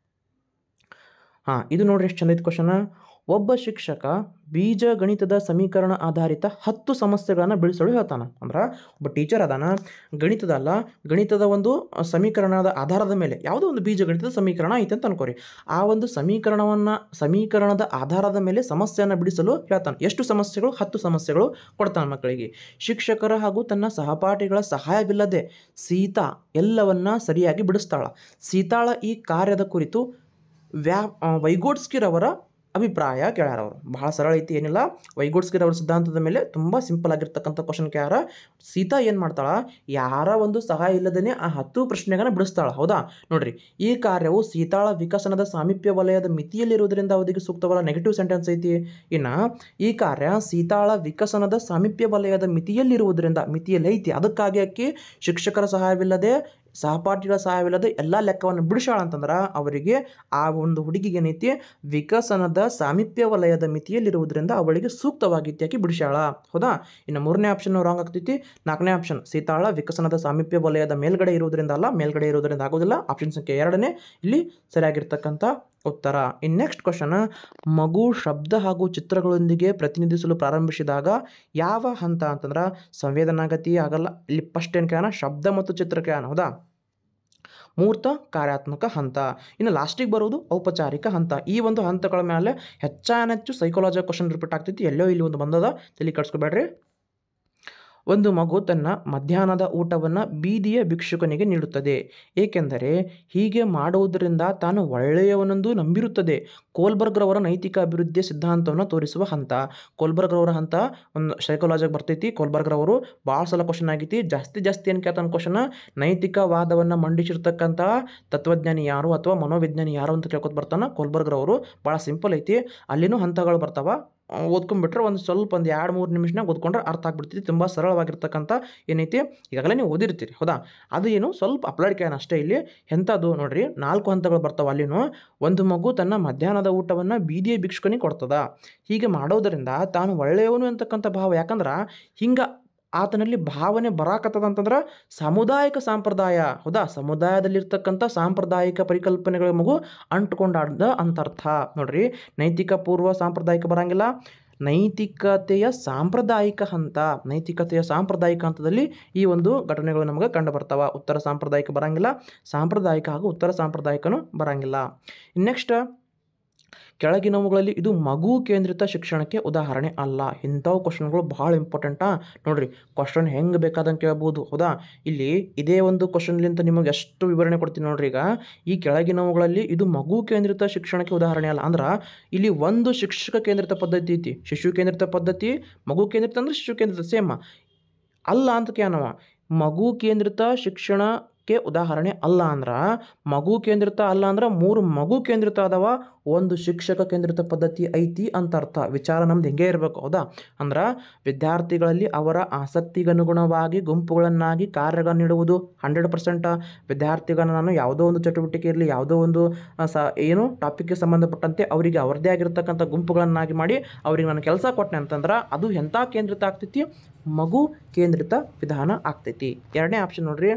ಇದು ನೋಡ್ರಿ ಎಷ್ಟು ಚಂದ ಐತಿ ಕ್ವಶನ್. ಒಬ್ಬ ಶಿಕ್ಷಕ ಬೀಜಗಣಿತದ ಸಮೀಕರಣ ಆಧಾರಿತ 10 ಸಮಸ್ಯೆಗಳನ್ನು ಬಿಡಿಸಲು ಹೇಳ್ತಾನೆ. ಅಂದ್ರೆ ಒಬ್ಬ ಟೀಚರ್ ಅದಾನ, ಗಣಿತದ ಒಂದು ಸಮೀಕರಣದ ಆಧಾರದ ಮೇಲೆ, ಯಾವುದೋ ಒಂದು ಬೀಜಗಣಿತದ ಸಮೀಕರಣ ಐತೆ ಅಂತ ಅನ್ಕೋರಿ. ಆ ಒಂದು ಸಮೀಕರಣದ ಆಧಾರದ ಮೇಲೆ ಸಮಸ್ಯೆಯನ್ನು ಬಿಡಿಸಲು ಹೇಳ್ತಾನೆ. ಎಷ್ಟು ಸಮಸ್ಯೆಗಳು? 10 ಸಮಸ್ಯೆಗಳು ಕೊಡ್ತಾನೆ ಮಕ್ಕಳಿಗೆ. ಶಿಕ್ಷಕರ ಹಾಗೂ ತನ್ನ ಸಹಪಾಠಿಗಳ ಸಹಾಯವಿಲ್ಲದೆ ಸೀತಾ ಎಲ್ಲವನ್ನ ಸರಿಯಾಗಿ ಬಿಡಿಸ್ತಾಳ. ಸೀತಾಳ ಈ ಕಾರ್ಯದ ಕುರಿತು ವೈಗೋಟ್ಸ್ಕಿರವರ ಅಭಿಪ್ರಾಯ ಕೇಳ್ಯಾರ. ಅವರು ಬಹಳ ಸರಳ ಐತಿ, ಏನಿಲ್ಲ. ವೈಗೋಟ್ಸ್ಕಿರವರ ಸಿದ್ಧಾಂತದ ಮೇಲೆ ತುಂಬ ಸಿಂಪಲ್ ಆಗಿರ್ತಕ್ಕಂಥ ಕ್ವಶನ್ ಕೇಳ್ಯಾರ. ಸೀತಾ ಏನು ಮಾಡ್ತಾಳ, ಯಾರ ಒಂದು ಸಹಾಯ ಇಲ್ಲದೇ ಆ 10 ಪ್ರಶ್ನೆಗಳನ್ನ ಬಿಡಿಸ್ತಾಳ. ಹೌದಾ? ನೋಡ್ರಿ, ಈ ಕಾರ್ಯವು ಸೀತಾಳ ವಿಕಸನದ ಸಾಮೀಪ್ಯ ವಲಯದ ಮಿತಿಯಲ್ಲಿರುವುದರಿಂದ ಅವಧಿಗೆ ಸೂಕ್ತವಲ್ಲ. ನೆಗೆಟಿವ್ ಸೆಂಟೆನ್ಸ್ ಐತಿ. ಇನ್ನು ಈ ಕಾರ್ಯ ಸೀತಾಳ ವಿಕಸನದ ಸಾಮೀಪ್ಯ ವಲಯದ ಮಿತಿಯಲ್ಲಿ ಐತಿ, ಅದಕ್ಕಾಗಿ ಆಕಿ ಶಿಕ್ಷಕರ ಸಹಾಯವಿಲ್ಲದೆ ಸಹಪಾಠಿಗಳ ಸಹಾಯವಿಲ್ಲದೆ ಎಲ್ಲ ಲೆಕ್ಕವನ್ನು ಬಿಡಿಸಾಳ ಅಂತಂದ್ರೆ ಅವರಿಗೆ, ಆ ಒಂದು ಹುಡುಗಿಗೆ ಏನೈತಿ, ವಿಕಸನದ ಸಾಮೀಪ್ಯ ವಲಯದ ಮಿತಿಯಲ್ಲಿರುವುದರಿಂದ ಅವಳಿಗೆ ಸೂಕ್ತವಾಗಿತ್ತು ಆಕಿ ಬಿಡಿಸಾಳ. ಹೌದಾ? ಇನ್ನು 3ನೇ ಆಪ್ಷನ್ ರಾಂಗ್ ಆಗ್ತೈತಿ. 4ನೇ ಆಪ್ಷನ್ ಸೀತಾಳ ವಿಕಸನದ ಸಾಮೀಪ್ಯ ವಲಯದ ಮೇಲ್ಗಡೆ ಇರುವುದರಿಂದ ಅಲ್ಲ, ಮೇಲ್ಗಡೆ ಇರುವುದರಿಂದ ಆಗೋದಿಲ್ಲ. ಆಪ್ಷನ್ ಸಂಖ್ಯೆ 2ನೇ ಇಲ್ಲಿ ಸರಿಯಾಗಿರ್ತಕ್ಕಂಥ ಉತ್ತರ. ಇನ್ನು ನೆಕ್ಸ್ಟ್ ಕ್ವಶನ್, ಮಗು ಶಬ್ದ ಹಾಗೂ ಚಿತ್ರಗಳೊಂದಿಗೆ ಪ್ರತಿನಿಧಿಸಲು ಪ್ರಾರಂಭಿಸಿದಾಗ ಯಾವ ಹಂತ ಅಂತಂದ್ರೆ ಸಂವೇದನಾಗತಿ ಆಗಲ್ಲ. ಇಲ್ಲಿ ಫಸ್ಟ್ ಏನು ಕೇಳೋಣ, ಶಬ್ದ ಮತ್ತು ಚಿತ್ರ ಕೇಳೋಣ. ಹೌದಾ? ಮೂರ್ತ ಕಾರ್ಯಾತ್ಮಕ ಹಂತ. ಇನ್ನು ಲಾಸ್ಟಿಗೆ ಬರೋದು ಔಪಚಾರಿಕ ಹಂತ. ಈ ಒಂದು ಹಂತಗಳ ಮೇಲೆ ಹೆಚ್ಚು ಸೈಕಾಲಜಿ ಕ್ವಶನ್ ರಿಪೀಟ್ ಆಗ್ತೈತಿ. ಎಲ್ಲೋ ಇಲ್ಲಿ ಒಂದು ಬಂದದ, ತಲೆ ಕೆಡಿಸ್ಕೋಬೇಡ್ರಿ. ಒಂದು ಮಗು ತನ್ನ ಮಧ್ಯಾಹ್ನದ ಊಟವನ್ನು ಬೀದಿಯ ಭಿಕ್ಷುಕನಿಗೆ ನೀಡುತ್ತದೆ, ಏಕೆಂದರೆ ಹೀಗೆ ಮಾಡುವುದರಿಂದ ತಾನು ಒಳ್ಳೆಯವನೆಂದು ನಂಬಿರುತ್ತದೆ. ಕೋಲ್ಬರ್ಗ್ರವರ ನೈತಿಕ ಅಭಿವೃದ್ಧಿಯ ಸಿದ್ಧಾಂತವನ್ನು ತೋರಿಸುವ ಹಂತ. ಕೋಲ್ಬರ್ಗ್ರವರ ಹಂತ ಒಂದು ಸೈಕಾಲಜಿಗೆ ಬರ್ತೈತಿ. ಕೋಲ್ಬರ್ಗ್ರವರು ಭಾಳ ಸಲ ಕ್ವಶನ್ ಆಗೈತಿ. ಜಾಸ್ತಿ ಏನು ಕೇಳ್ತಾನೆ ಕ್ವಶನ್, ನೈತಿಕವಾದವನ್ನು ಮಂಡಿಸಿರ್ತಕ್ಕಂಥ ತತ್ವಜ್ಞಾನಿ ಯಾರು ಅಥವಾ ಮನೋವಿಜ್ಞಾನಿ ಯಾರು ಅಂತ ಕೇಳ್ಕೊತ ಬರ್ತಾನೆ ಕೋಲ್ಬರ್ಗ್ರವರು. ಭಾಳ ಸಿಂಪಲ್ ಐತಿ. ಅಲ್ಲಿನೂ ಹಂತಗಳು ಬರ್ತಾವ. ಓದ್ಕೊಂಡ್ಬಿಟ್ರೆ ಒಂದು 2-3 ನಿಮಿಷನಾಗ ಓದ್ಕೊಂಡ್ರೆ ಅರ್ಥ ಆಗ್ಬಿಡ್ತೈತಿ. ತುಂಬ ಸರಳವಾಗಿರ್ತಕ್ಕಂಥ ಏನೈತಿ, ಈಗಾಗಲೇ ನೀವು ಓದಿರ್ತೀರಿ. ಹೌದಾ? ಅದು ಏನು ಸ್ವಲ್ಪ ಅಪ್ಲೈಡ್ ಕ್ಯಾನ್ ಅಷ್ಟೇ. ಇಲ್ಲಿ ಎಂಥದ್ದು ನೋಡ್ರಿ, 4 ಹಂತಗಳು ಬರ್ತಾವೆ. ಅಲ್ಲಿನೂ ಒಂದು ಮಗು ತನ್ನ ಮಧ್ಯಾಹ್ನದ ಊಟವನ್ನು ಬೀದಿಯ ಭಿಕ್ಷುಕನಿಗೆ ಕೊಡ್ತದ. ಹೀಗೆ ಮಾಡೋದರಿಂದ ತಾನು ಒಳ್ಳೆಯವನು ಅಂತಕ್ಕಂಥ ಭಾವ. ಯಾಕಂದ್ರೆ ಹಿಂಗೆ ಆತನಲ್ಲಿ ಭಾವನೆ ಬರಾಕತ್ತದ ಅಂತಂದ್ರೆ ಸಾಮುದಾಯಿಕ ಸಂಪ್ರದಾಯ. ಹೌದಾ? ಸಮುದಾಯದಲ್ಲಿರ್ತಕ್ಕಂಥ ಸಾಂಪ್ರದಾಯಿಕ ಪರಿಕಲ್ಪನೆಗಳ ಮಗು ಅಂಟ್ಕೊಂಡಾಡ್ದ ಅಂತರ್ಥ. ನೋಡ್ರಿ, ನೈತಿಕ ಪೂರ್ವ ಸಾಂಪ್ರದಾಯಿಕ ಬರಂಗಿಲ್ಲ. ನೈತಿಕತೆಯ ಸಾಂಪ್ರದಾಯಿಕ ಹಂತದಲ್ಲಿ ಈ ಒಂದು ಘಟನೆಗಳು ನಮಗೆ ಕಂಡು ಬರ್ತಾವ. ಉತ್ತರ ಸಾಂಪ್ರದಾಯಿಕ ಬರಂಗಿಲ್ಲ, ಸಾಂಪ್ರದಾಯಿಕ ಹಾಗೂ ಉತ್ತರ ಸಾಂಪ್ರದಾಯಿಕನೂ ಬರಂಗಿಲ್ಲ. ನೆಕ್ಸ್ಟ್, ಕೆಳಗಿನವುಗಳಲ್ಲಿ ಇದು ಮಗು ಕೇಂದ್ರಿತ ಶಿಕ್ಷಣಕ್ಕೆ ಉದಾಹರಣೆ ಅಲ್ಲ. ಇಂಥವು ಕ್ವಶನ್ಗಳು ಭಾಳ ಇಂಪಾರ್ಟೆಂಟಾ. ನೋಡ್ರಿ, ಕ್ವಶನ್ ಹೆಂಗೆ ಬೇಕಾದಂಗೆ ಕೇಳ್ಬೋದು. ಹೌದಾ? ಇಲ್ಲಿ ಇದೇ ಒಂದು ಕ್ವಶನ್ಲಿಂತ ನಿಮಗೆ ಎಷ್ಟು ವಿವರಣೆ ಕೊಡ್ತೀನಿ ನೋಡ್ರಿ. ಈಗ ಈ ಕೆಳಗಿನವುಗಳಲ್ಲಿ ಇದು ಮಗು ಕೇಂದ್ರಿತ ಶಿಕ್ಷಣಕ್ಕೆ ಉದಾಹರಣೆ ಅಲ್ಲ ಅಂದ್ರೆ ಇಲ್ಲಿ ಒಂದು ಶಿಕ್ಷಕ ಕೇಂದ್ರಿತ ಪದ್ಧತಿ ಐತಿ, ಶಿಶು ಕೇಂದ್ರಿತ ಪದ್ಧತಿ, ಮಗು ಕೇಂದ್ರಿತ ಅಂದ್ರೆ ಶಿಶು ಕೇಂದ್ರಿತ ಸೇಮ್ ಅಲ್ಲ ಅಂತ ಕೇಳವ. ಮಗು ಕೇಂದ್ರಿತ ಶಿಕ್ಷಣಕ್ಕೆ ಉದಾಹರಣೆ ಅಲ್ಲ ಅಂದ್ರೆ, ಮಗು ಕೇಂದ್ರಿತ ಅಲ್ಲ ಅಂದ್ರೆ 3 ಮಗು ಕೇಂದ್ರಿತ ಅದಾವ, ಒಂದು ಶಿಕ್ಷಕ ಕೇಂದ್ರಿತ ಪದ್ಧತಿ ಐತಿ ಅಂತ ಅರ್ಥ. ವಿಚಾರ ನಮ್ದು ಹೆಂಗೆ ಇರಬೇಕು. ಹೌದಾ? ಅಂದ್ರೆ ವಿದ್ಯಾರ್ಥಿಗಳಲ್ಲಿ ಅವರ ಆಸಕ್ತಿಗನುಗುಣವಾಗಿ ಗುಂಪುಗಳನ್ನಾಗಿ ಕಾರ್ಯಗಳನ್ನು ನೀಡುವುದು 100%. ವಿದ್ಯಾರ್ಥಿಗಳನ್ನ ನಾನು ಯಾವುದೋ ಒಂದು ಚಟುವಟಿಕೆ ಇರಲಿ, ಯಾವುದೋ ಒಂದು ಏನು ಟಾಪಿಕ್ಗೆ ಸಂಬಂಧಪಟ್ಟಂತೆ ಅವರಿಗೆ ಅವರದೇ ಆಗಿರ್ತಕ್ಕಂಥ ಗುಂಪುಗಳನ್ನಾಗಿ ಮಾಡಿ ಅವ್ರಿಗೆ ನಾನು ಕೆಲಸ ಕೊಟ್ಟೆ ಅಂತಂದ್ರೆ ಅದು ಎಂಥ ಕೇಂದ್ರಿತ ಆಗ್ತೈತಿ, ಮಗು ಕೇಂದ್ರಿತ ವಿಧಾನ ಆಗ್ತೈತಿ. 2ನೇ ಆಪ್ಷನ್ ನೋಡ್ರಿ,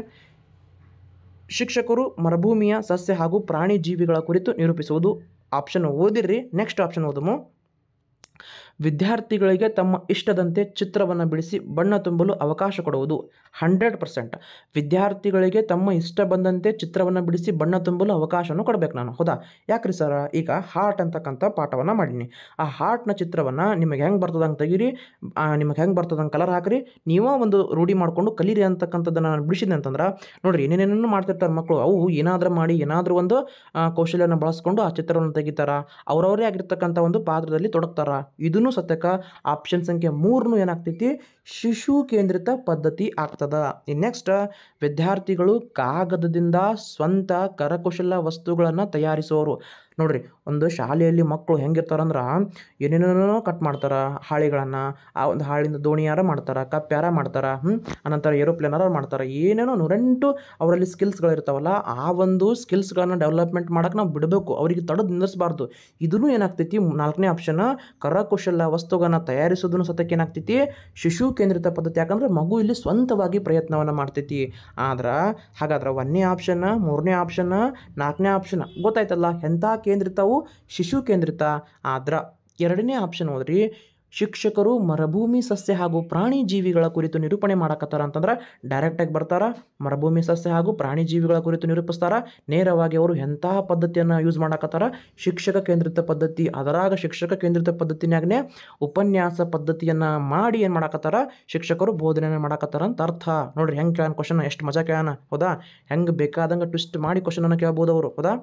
ಶಿಕ್ಷಕರು ಮರುಭೂಮಿಯ ಸಸ್ಯ ಹಾಗೂ ಪ್ರಾಣಿ ಜೀವಿಗಳ ಕುರಿತು ನಿರೂಪಿಸುವುದು. ಆಪ್ಷನ್ ಓದಿರ್ರಿ. ನೆಕ್ಸ್ಟ್ ಆಪ್ಷನ್ ಓದಮು. ವಿದ್ಯಾರ್ಥಿಗಳಿಗೆ ತಮ್ಮ ಇಷ್ಟದಂತೆ ಚಿತ್ರವನ್ನು ಬಿಡಿಸಿ ಬಣ್ಣ ತುಂಬಲು ಅವಕಾಶ ಕೊಡುವುದು. 100% ವಿದ್ಯಾರ್ಥಿಗಳಿಗೆ ತಮ್ಮ ಇಷ್ಟ ಬಂದಂತೆ ಚಿತ್ರವನ್ನು ಬಿಡಿಸಿ ಬಣ್ಣ ತುಂಬಲು ಅವಕಾಶವನ್ನು ಕೊಡಬೇಕು ನಾನು. ಹೌದಾ? ಯಾಕ್ರಿ ಸರ? ಈಗ ಹಾರ್ಟ್ ಅಂತಕ್ಕಂಥ ಪಾಠವನ್ನು ಮಾಡೀನಿ. ಆ ಹಾರ್ಟ್ನ ಚಿತ್ರವನ್ನು ನಿಮಗೆ ಹೆಂಗೆ ಬರ್ತದಂಗೆ ತೆಗೀರಿ, ನಿಮಗೆ ಹೆಂಗೆ ಬರ್ತದಂಗೆ ಕಲರ್ ಹಾಕಿರಿ, ನೀವೇ ಒಂದು ರೂಢಿ ಮಾಡಿಕೊಂಡು ಕಲೀರಿ ಅಂತಕ್ಕಂಥದ್ದನ್ನು ನಾನು ಬಿಡಿಸಿದೆ ಅಂತಂದ್ರೆ ನೋಡಿರಿ, ಏನೇನೇನೋ ಮಾಡ್ತಿರ್ತಾರೆ ಮಕ್ಕಳು. ಅವು ಏನಾದರೂ ಮಾಡಿ ಏನಾದರೂ ಒಂದು ಕೌಶಲ್ಯನ ಬಳಸ್ಕೊಂಡು ಆ ಚಿತ್ರವನ್ನು ತೆಗಿತಾರ, ಅವರವರೇ ಆಗಿರ್ತಕ್ಕಂಥ ಒಂದು ಪಾತ್ರದಲ್ಲಿ ತೊಡಗ್ತಾರ. ಇದನ್ನು ಸತ್ಯಕ ಆಪ್ಷನ್ ಸಂಖ್ಯೆ 3 ಏನಾಗ್ತೈತಿ? ಶಿಶು ಕೇಂದ್ರಿತ ಪದ್ಧತಿ ಆಗ್ತದ. ನೆಕ್ಸ್ಟ್, ವಿದ್ಯಾರ್ಥಿಗಳು ಕಾಗದದಿಂದ ಸ್ವಂತ ಕರಕುಶಲ ವಸ್ತುಗಳನ್ನು ತಯಾರಿಸುವವರು. ನೋಡ್ರಿ, ಒಂದು ಶಾಲೆಯಲ್ಲಿ ಮಕ್ಕಳು ಹೆಂಗಿರ್ತಾರಂದ್ರೆ ಏನೇನೇನೋ ಕಟ್ ಮಾಡ್ತಾರೆ ಹಾಳೆಗಳನ್ನು. ಆ ಒಂದು ಹಾಳಿಂದ ದೋಣಿಯಾರ ಮಾಡ್ತಾರೆ, ಕಪ್ಪ್ಯಾರ ಮಾಡ್ತಾರೆ, ಅನಂತರ ಏರೋಪ್ಲೇನಾರ ಮಾಡ್ತಾರೆ. ಏನೇನೋ 108 ಅವರಲ್ಲಿ ಸ್ಕಿಲ್ಸ್ಗಳಿರ್ತಾವಲ್ಲ, ಆ ಒಂದು ಸ್ಕಿಲ್ಸ್ಗಳನ್ನು ಡೆವಲಪ್ಮೆಂಟ್ ಮಾಡೋಕೆ ನಾವು ಬಿಡಬೇಕು, ಅವರಿಗೆ ತಡೆದು ನಿಲ್ಲಿಸಬಾರ್ದು. ಇದೂ ಏನಾಗ್ತೈತಿ? 4ನೇ ಆಪ್ಷನ್, ಕರಕುಶಲ ವಸ್ತುಗಳನ್ನು ತಯಾರಿಸೋದನ್ನು ಸತಕ್ಕೆ ಏನಾಗ್ತೈತಿ? ಶಿಶು ಕೇಂದ್ರಿತ ಪದ್ಧತಿ. ಯಾಕಂದ್ರೆ ಮಗು ಇಲ್ಲಿ ಸ್ವಂತವಾಗಿ ಪ್ರಯತ್ನವನ್ನು ಮಾಡ್ತೈತಿ. ಆದ್ರೆ ಹಾಗಾದ್ರೆ 1ನೇ ಆಪ್ಷನ್, 3ನೇ ಆಪ್ಷನ್, 4ನೇ ಆಪ್ಷನ್ ಗೊತ್ತಾಯ್ತಲ್ಲ, ಎಂಥ ಕೇಂದ್ರಿತವು? ಶಿಶು ಕೇಂದ್ರಿತ. ಆದ್ರೆ 2ನೇ ಆಪ್ಷನ್ ಹೋದ್ರಿ, ಶಿಕ್ಷಕರು ಮರುಭೂಮಿ ಸಸ್ಯ ಹಾಗೂ ಪ್ರಾಣಿ ಜೀವಿಗಳ ಕುರಿತು ನಿರೂಪಣೆ ಮಾಡಕತ್ತಾರ ಅಂತಂದ್ರೆ ಡೈರೆಕ್ಟಾಗಿ ಬರ್ತಾರ, ಮರುಭೂಮಿ ಸಸ್ಯ ಹಾಗೂ ಪ್ರಾಣಿ ಜೀವಿಗಳ ಕುರಿತು ನಿರೂಪಿಸ್ತಾರ. ನೇರವಾಗಿ ಅವರು ಎಂತಹ ಪದ್ಧತಿಯನ್ನು ಯೂಸ್ ಮಾಡಕತ್ತಾರ? ಶಿಕ್ಷಕ ಕೇಂದ್ರಿತ ಪದ್ಧತಿ. ಅದರಾಗ ಶಿಕ್ಷಕ ಕೇಂದ್ರಿತ ಪದ್ಧತಿನಾಗನೇ ಉಪನ್ಯಾಸ ಪದ್ಧತಿಯನ್ನು ಮಾಡಿ ಏನು ಮಾಡಕತ್ತಾರ? ಶಿಕ್ಷಕರು ಬೋಧನೆಯನ್ನು ಮಾಡಕತ್ತಾರ ಅಂತ ಅರ್ಥ. ನೋಡ್ರಿ ಹೆಂಗೆ ಕೇಳೋಣ ಕ್ವಶನ್, ಎಷ್ಟು ಮಜಾ ಕೇಳೋಣ. ಹೌದಾ? ಹೆಂಗೆ ಬೇಕಾದಂಗೆ ಟ್ವಿಸ್ಟ್ ಮಾಡಿ ಕ್ವಶನನ್ನು ಕೇಳ್ಬೋದು ಅವರು. ಹೌದಾ?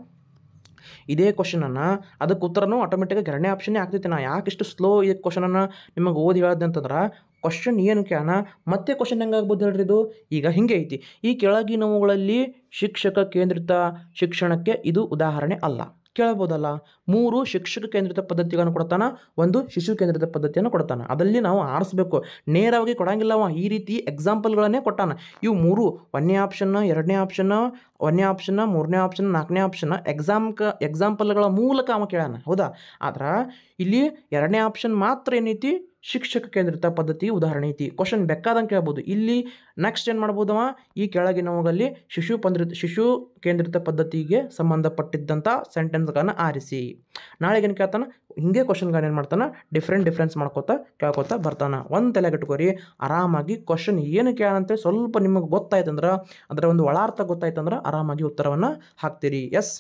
ಇದೇ ಕ್ವಶನನ್ನು ಅದಕ್ಕೆ ಉತ್ತರನೂ ಆಟೋಮೆಟಿಕಾಗಿ 2ನೇ ಆಪ್ಷನ್ನೇ ಆಗ್ತೈತಿ. ನಾ ಯಾಕೆ ಇಷ್ಟು ಸ್ಲೋ ಈ ಕ್ವಶನನ್ನು ನಿಮಗೆ ಓದಿ ಹೇಳಿದೆ ಅಂತಂದ್ರೆ, ಕ್ವಶನ್ ಏನು ಕೇಳೋಣ ಮತ್ತೆ ಕ್ವಶನ್ ಹೆಂಗಾಗ್ಬೋದು ಹೇಳ್ರಿ ಇದು? ಈಗ ಹಿಂಗೆ ಐತಿ, ಈ ಕೆಳಗಿನವುಗಳಲ್ಲಿ ಶಿಕ್ಷಕ ಕೇಂದ್ರಿತ ಶಿಕ್ಷಣಕ್ಕೆ ಇದು ಉದಾಹರಣೆ ಅಲ್ಲ. ಕೇಳ್ಬೋದಲ್ಲ. 3 ಶಿಕ್ಷಕ ಕೇಂದ್ರಿತ ಪದ್ಧತಿಗಳನ್ನು ಕೊಡ್ತಾನೆ, 1 ಶಿಶು ಕೇಂದ್ರಿತ ಪದ್ಧತಿಯನ್ನು ಕೊಡ್ತಾನೆ. ಅದಲ್ಲಿ ನಾವು ಆರಿಸ್ಬೇಕು, ನೇರವಾಗಿ ಕೊಡಂಗಿಲ್ಲ ಅವ. ಈ ರೀತಿ ಎಕ್ಸಾಂಪಲ್ಗಳನ್ನೇ ಕೊಟ್ಟಾನ. ಇವು 3, 1ನೇ ಆಪ್ಷನ್, 2ನೇ ಆಪ್ಷನ್, 1ನೇ ಆಪ್ಷನ್, 3ನೇ ಆಪ್ಷನ್, 4ನೇ ಆಪ್ಷನ್ ಎಕ್ಸಾಂಪಲ್ಗಳ ಮೂಲಕ ಅವ ಕೇಳಾನ. ಹೌದಾ? ಆದ್ರೆ ಇಲ್ಲಿ 2ನೇ ಆಪ್ಷನ್ ಮಾತ್ರ ಏನೈತಿ? ಶಿಕ್ಷಕ ಕೇಂದ್ರಿತ ಪದ್ಧತಿ ಉದಾಹರಣೆ ಐತಿ. ಕ್ವಶನ್ ಬೇಕಾದಂಗೆ ಕೇಳ್ಬೋದು. ಇಲ್ಲಿ ನೆಕ್ಸ್ಟ್ ಏನು ಮಾಡ್ಬೋದವ? ಈ ಕೆಳಗಿನವುಗಳಲ್ಲಿ ಶಿಶು ಕೇಂದ್ರಿತ ಪದ್ಧತಿಗೆ ಸಂಬಂಧಪಟ್ಟಿದ್ದಂಥ ಸೆಂಟೆನ್ಸ್ಗಳನ್ನು ಆರಿಸಿ. ನಾಳೆಗೆ ಏನು ಕೇಳ್ತಾನೆ? ಹಿಂಗೆ ಕ್ವಶನ್ಗಳನ್ನ ಏನು ಮಾಡ್ತಾನೆ? ಡಿಫ್ರೆನ್ಸ್ ಮಾಡ್ಕೋತಾ ಕೇಳ್ಕೊತಾ ಬರ್ತಾನೆ. ಒಂದು ತಲೆಗಟ್ಕೋರಿ, ಆರಾಮಾಗಿ ಕ್ವಶನ್ ಏನು ಕೇಳಂತೇಳಿ ಸ್ವಲ್ಪ ನಿಮಗೆ ಗೊತ್ತಾಯ್ತಂದ್ರೆ, ಅದರ ಒಂದು ಒಳಾರ್ಥ ಗೊತ್ತಾಯ್ತಂದ್ರೆ ಆರಾಮಾಗಿ ಉತ್ತರವನ್ನು ಹಾಕ್ತೀರಿ. ಎಸ್,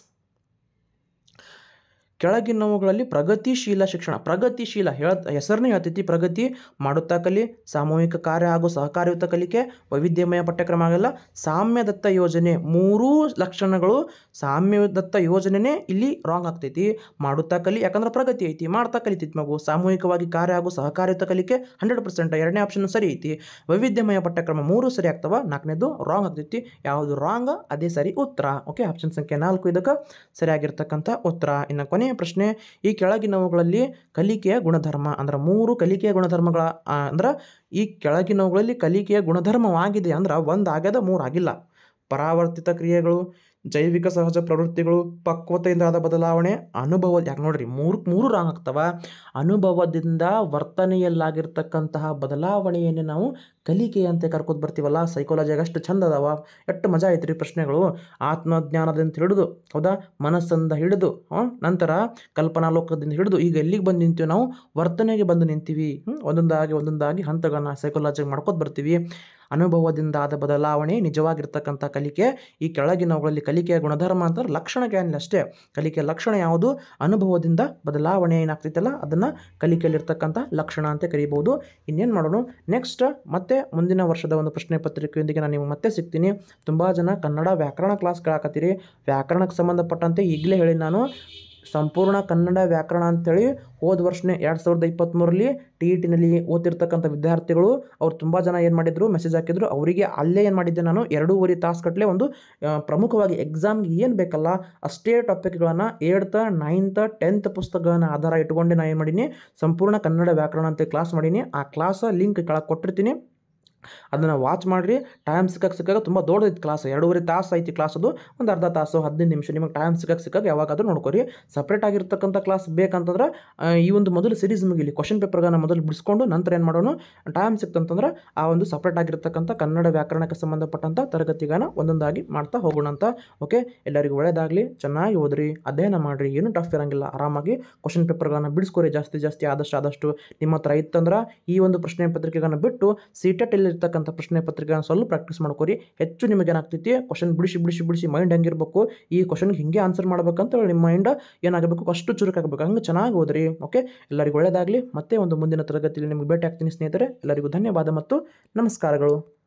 ಕೆಳಗಿನವುಗಳಲ್ಲಿ ಪ್ರಗತಿಶೀಲ ಶಿಕ್ಷಣ. ಪ್ರಗತಿಶೀಲ ಹೆಸರನ್ನೇ ಹೇಳ್ತೈತಿ. ಪ್ರಗತಿ ಮಾಡುತ್ತಾ ಕಲಿ, ಸಾಮೂಹಿಕ ಕಾರ್ಯ ಹಾಗೂ ಸಹಕಾರಿಯುತ ಕಲಿಕೆ, ವೈವಿಧ್ಯಮಯ ಪಠ್ಯಕ್ರಮ ಆಗಲ್ಲ, ಸಾಮ್ಯದತ್ತ ಯೋಜನೆ. 3 ಲಕ್ಷಣಗಳು ಸಾಮ್ಯದತ್ತ ಯೋಜನೆನೇ ಇಲ್ಲಿ ರಾಂಗ್ ಆಗ್ತೈತಿ. ಮಾಡುತ್ತಾ ಕಲಿ, ಯಾಕಂದ್ರೆ ಪ್ರಗತಿ ಐತಿ, ಮಾಡ್ತಾ ಕಲಿತೈತಿ ಮಗು. ಸಾಮೂಹಿಕವಾಗಿ ಕಾರ್ಯ ಹಾಗೂ ಸಹಕಾರಿಯುತ ಕಲಿಕೆ 100%, 2ನೇ ಆಪ್ಷನ್ ಸರಿ ಐತಿ. ವೈವಿಧ್ಯಮಯ ಪಠ್ಯಕ್ರಮ 3 ಸರಿ ಆಗ್ತವ, 4ನೇದು ರಾಂಗ್ ಆಗ್ತೈತಿ. ಯಾವುದು ರಾಂಗ್ ಅದೇ ಸರಿ ಉತ್ತರ. ಓಕೆ, ಆಪ್ಷನ್ ಸಂಖ್ಯೆ 4 ಇದಕ್ಕೆ ಸರಿಯಾಗಿರ್ತಕ್ಕಂಥ ಉತ್ತರ. ಇನ್ನು ಕೊನೆಯ ಪ್ರಶ್ನೆ, ಈ ಕೆಳಗಿನವುಗಳಲ್ಲಿ ಕಲಿಕೆಯ ಗುಣಧರ್ಮ ಅಂದ್ರೆ 3 ಕಲಿಕೆಯ ಗುಣಧರ್ಮಗಳ ಅಂದ್ರೆ ಈ ಕೆಳಗಿನವುಗಳಲ್ಲಿ ಕಲಿಕೆಯ ಗುಣಧರ್ಮವಾಗಿದೆ ಅಂದ್ರೆ 1 ಆಗ್ಯದ, 3 ಆಗಿಲ್ಲ. ಪರಾವರ್ತಿತ ಕ್ರಿಯೆಗಳು, ಜೈವಿಕ ಸಹಜ ಪ್ರವೃತ್ತಿಗಳು, ಪಕ್ವತೆಯಿಂದ ಆದ ಬದಲಾವಣೆ, ಅನುಭವ. ಯಾಕೆ ನೋಡ್ರಿ, 3 ರಾಂಗ್ ಆಗ್ತವ. ಅನುಭವದಿಂದ ವರ್ತನೆಯಲ್ಲಾಗಿರ್ತಕ್ಕಂತಹ ಬದಲಾವಣೆಯನ್ನು ನಾವು ಕಲಿಕೆ ಅಂತ ಕರ್ಕೋದು ಬರ್ತೀವಲ್ಲ. ಸೈಕಾಲಜಿಯಾಗ ಅಷ್ಟು ಚಂದ ಅದಾವ, ಎಷ್ಟು ಮಜಾ ಐತ್ರಿ ಪ್ರಶ್ನೆಗಳು. ಆತ್ಮಜ್ಞಾನದಿಂದ ಹಿಡಿದು, ಹೌದಾ, ಮನಸ್ಸಿಂದ ಹಿಡಿದು, ನಂತರ ಕಲ್ಪನಾ ಲೋಕದಿಂದ ಹಿಡಿದು ಈಗ ಎಲ್ಲಿಗೆ ಬಂದು ನಿಂತೀವಿ ನಾವು? ವರ್ತನೆಗೆ ಬಂದು ನಿಂತೀವಿ. ಒಂದೊಂದಾಗಿ ಹಂತಗಳನ್ನ ಸೈಕಾಲಜಿಯಾಗಿ ಮಾಡ್ಕೋದು ಬರ್ತೀವಿ. ಅನುಭವದಿಂದ ಆದ ಬದಲಾವಣೆ ನಿಜವಾಗಿರ್ತಕ್ಕಂಥ ಕಲಿಕೆ. ಈ ಕೆಳಗಿನವುಗಳಲ್ಲಿ ಕಲಿಕೆಯ ಗುಣಧರ್ಮ ಅಂತಂದ್ರೆ ಲಕ್ಷಣ ಜ್ಞಾನ ಅಷ್ಟೇ. ಕಲಿಕೆಯ ಲಕ್ಷಣ ಯಾವುದು? ಅನುಭವದಿಂದ ಬದಲಾವಣೆ ಏನಾಗ್ತೈತಲ್ಲ ಅದನ್ನು ಕಲಿಕೆಯಲ್ಲಿರ್ತಕ್ಕಂಥ ಲಕ್ಷಣ ಅಂತ ಕರೀಬೋದು. ಇನ್ನೇನು ಮಾಡೋಣ, ನೆಕ್ಸ್ಟ್ ಮತ್ತೆ ಮುಂದಿನ ವರ್ಷದ ಒಂದು ಪ್ರಶ್ನೆ ಪತ್ರಿಕೆಯೊಂದಿಗೆ ನಾನು ನಿಮಗೆ ಮತ್ತೆ ಸಿಗ್ತೀನಿ. ತುಂಬ ಜನ ಕನ್ನಡ ವ್ಯಾಕರಣ ಕ್ಲಾಸ್ ಕೇಳಾಕತ್ತೀರಿ. ವ್ಯಾಕರಣಕ್ಕೆ ಸಂಬಂಧಪಟ್ಟಂತೆ ಈಗಲೇ ಹೇಳಿ ನಾನು ಸಂಪೂರ್ಣ ಕನ್ನಡ ವ್ಯಾಕರಣ ಅಂಥೇಳಿ ಹೋದ ವರ್ಷನೇ 2023ರಲ್ಲಿ TETನಲ್ಲಿ ಓದ್ತಿರ್ತಕ್ಕಂಥ ವಿದ್ಯಾರ್ಥಿಗಳು ಅವ್ರು ತುಂಬ ಜನ ಏನು ಮಾಡಿದ್ರು, ಮೆಸೇಜ್ ಹಾಕಿದ್ರು. ಅವರಿಗೆ ಅಲ್ಲೇ ಏನು ಮಾಡಿದ್ದೆ ನಾನು 2.5 ತಾಸು ಗಟ್ಟಲೆ ಒಂದು ಪ್ರಮುಖವಾಗಿ ಎಕ್ಸಾಮ್ಗೆ ಏನು ಬೇಕಲ್ಲ ಅಷ್ಟೇ ಟಾಪಿಕ್ಗಳನ್ನು 8th, 9th, 10th ಪುಸ್ತಕಗಳನ್ನು ಆಧಾರ ಇಟ್ಕೊಂಡೆ ನಾನು ಏನು ಮಾಡೀನಿ, ಸಂಪೂರ್ಣ ಕನ್ನಡ ವ್ಯಾಕರಣ ಅಂತ ಕ್ಲಾಸ್ ಮಾಡೀನಿ. ಆ ಕ್ಲಾಸ ಲಿಂಕ್ ಕೆಳಗೆ ಕೊಟ್ಟಿರ್ತೀನಿ. ಅದನ್ನು ವಾಚ್ ಮಾಡಿರಿ. ಟೈಮ್ ಸಿಕ್ಕಾಗ ತುಂಬ ದೊಡ್ಡದೈತಿ ಕ್ಲಾಸ್, 2.5 ತಾಸು ಐತಿ ಕ್ಲಾಸ್. ಅದು ಒಂದು ಅರ್ಧ ತಾಸು 15 ನಿಮಿಷ ನಿಮಗೆ ಟೈಮ್ ಸಿಕ್ಕಾಗ ಯಾವಾಗಾದರೂ ನೋಡ್ಕೊರಿ. ಸಪ್ರೇಟ್ ಆಗಿರ್ತಕ್ಕಂಥ ಕ್ಲಾಸ್ ಬೇಕಂತಂದ್ರೆ ಈ ಒಂದು ಮೊದಲು ಸಿರೀಸ್ ಮುಗಿಲಿ, ಕ್ವಶನ್ ಪೇಪರ್ಗಳನ್ನ ಮೊದಲು ಬಿಡಿಸ್ಕೊಂಡು ನಂತರ ಏನು ಮಾಡೋಣ, ಟೈಮ್ ಸಿಕ್ತಂತಂದ್ರೆ ಆ ಒಂದು ಸಪ್ರೇಟ್ ಆಗಿರ್ತಕ್ಕಂಥ ಕನ್ನಡ ವ್ಯಾಕರಣಕ್ಕೆ ಸಂಬಂಧಪಟ್ಟಂಥ ತರಗತಿಗಳನ್ನ ಒಂದೊಂದಾಗಿ ಮಾಡ್ತಾ ಹೋಗೋಣ ಅಂತ. ಓಕೆ, ಎಲ್ಲರಿಗೂ ಒಳ್ಳೆಯದಾಗಲಿ. ಚೆನ್ನಾಗಿ ಓದ್ರಿ, ಅಧ್ಯಯನ ಮಾಡಿರಿ, ಏನೂ ಟಫ್ ಇರೋಂಗಿಲ್ಲ. ಆರಾಮಾಗಿ ಕ್ವಶನ್ ಪೇಪರ್ಗಳನ್ನ ಬಿಡಿಸ್ಕೊರಿ ಜಾಸ್ತಿ ಆದಷ್ಟು ನಿಮ್ಮ ಹತ್ರ ಇತ್ತಂದ್ರೆ ಈ ಒಂದು ಪ್ರಶ್ನೆ ಪತ್ರಿಕೆಗಳನ್ನ ಬಿಟ್ಟು CTET ಇರ್ತಕ್ಕಂಥ ಪ್ರಶ್ನೆ ಪತ್ರಿಕೆಗಳನ್ನ ಸ್ವಲ್ಪ ಪ್ರಾಕ್ಟೀಸ್ ಮಾಡ್ಕೊರಿ. ಹೆಚ್ಚು ನಿಮಗೆ ಏನಾಗ್ತೈತಿ, ಕ್ವಶನ್ ಬಿಡಿಸಿ ಮೈಂಡ್ ಹೆಂಗಿರ್ಬೇಕು, ಈ ಕ್ವಶನ್ಗೆ ಹಿಂಗೆ ಆನ್ಸರ್ ಮಾಡ್ಬೇಕಂತ ನಿಮ್ಮ ಮೈಂಡ್ ಏನಾಗಬೇಕು, ಅಷ್ಟು ಚುರುಕಾಗಬೇಕು. ಹಂಗೆ ಚೆನ್ನಾಗಿ ಓದ್ರಿ. ಓಕೆ, ಎಲ್ಲರಿಗೂ ಒಳ್ಳೆಯದಾಗಲಿ. ಮತ್ತೆ ಒಂದು ಮುಂದಿನ ತರಗತಿಯಲ್ಲಿ ನಿಮಗೆ ಭೇಟಿ ಆಗ್ತೀನಿ ಸ್ನೇಹಿತರೆ. ಎಲ್ಲರಿಗೂ ಧನ್ಯವಾದ ಮತ್ತು ನಮಸ್ಕಾರಗಳು.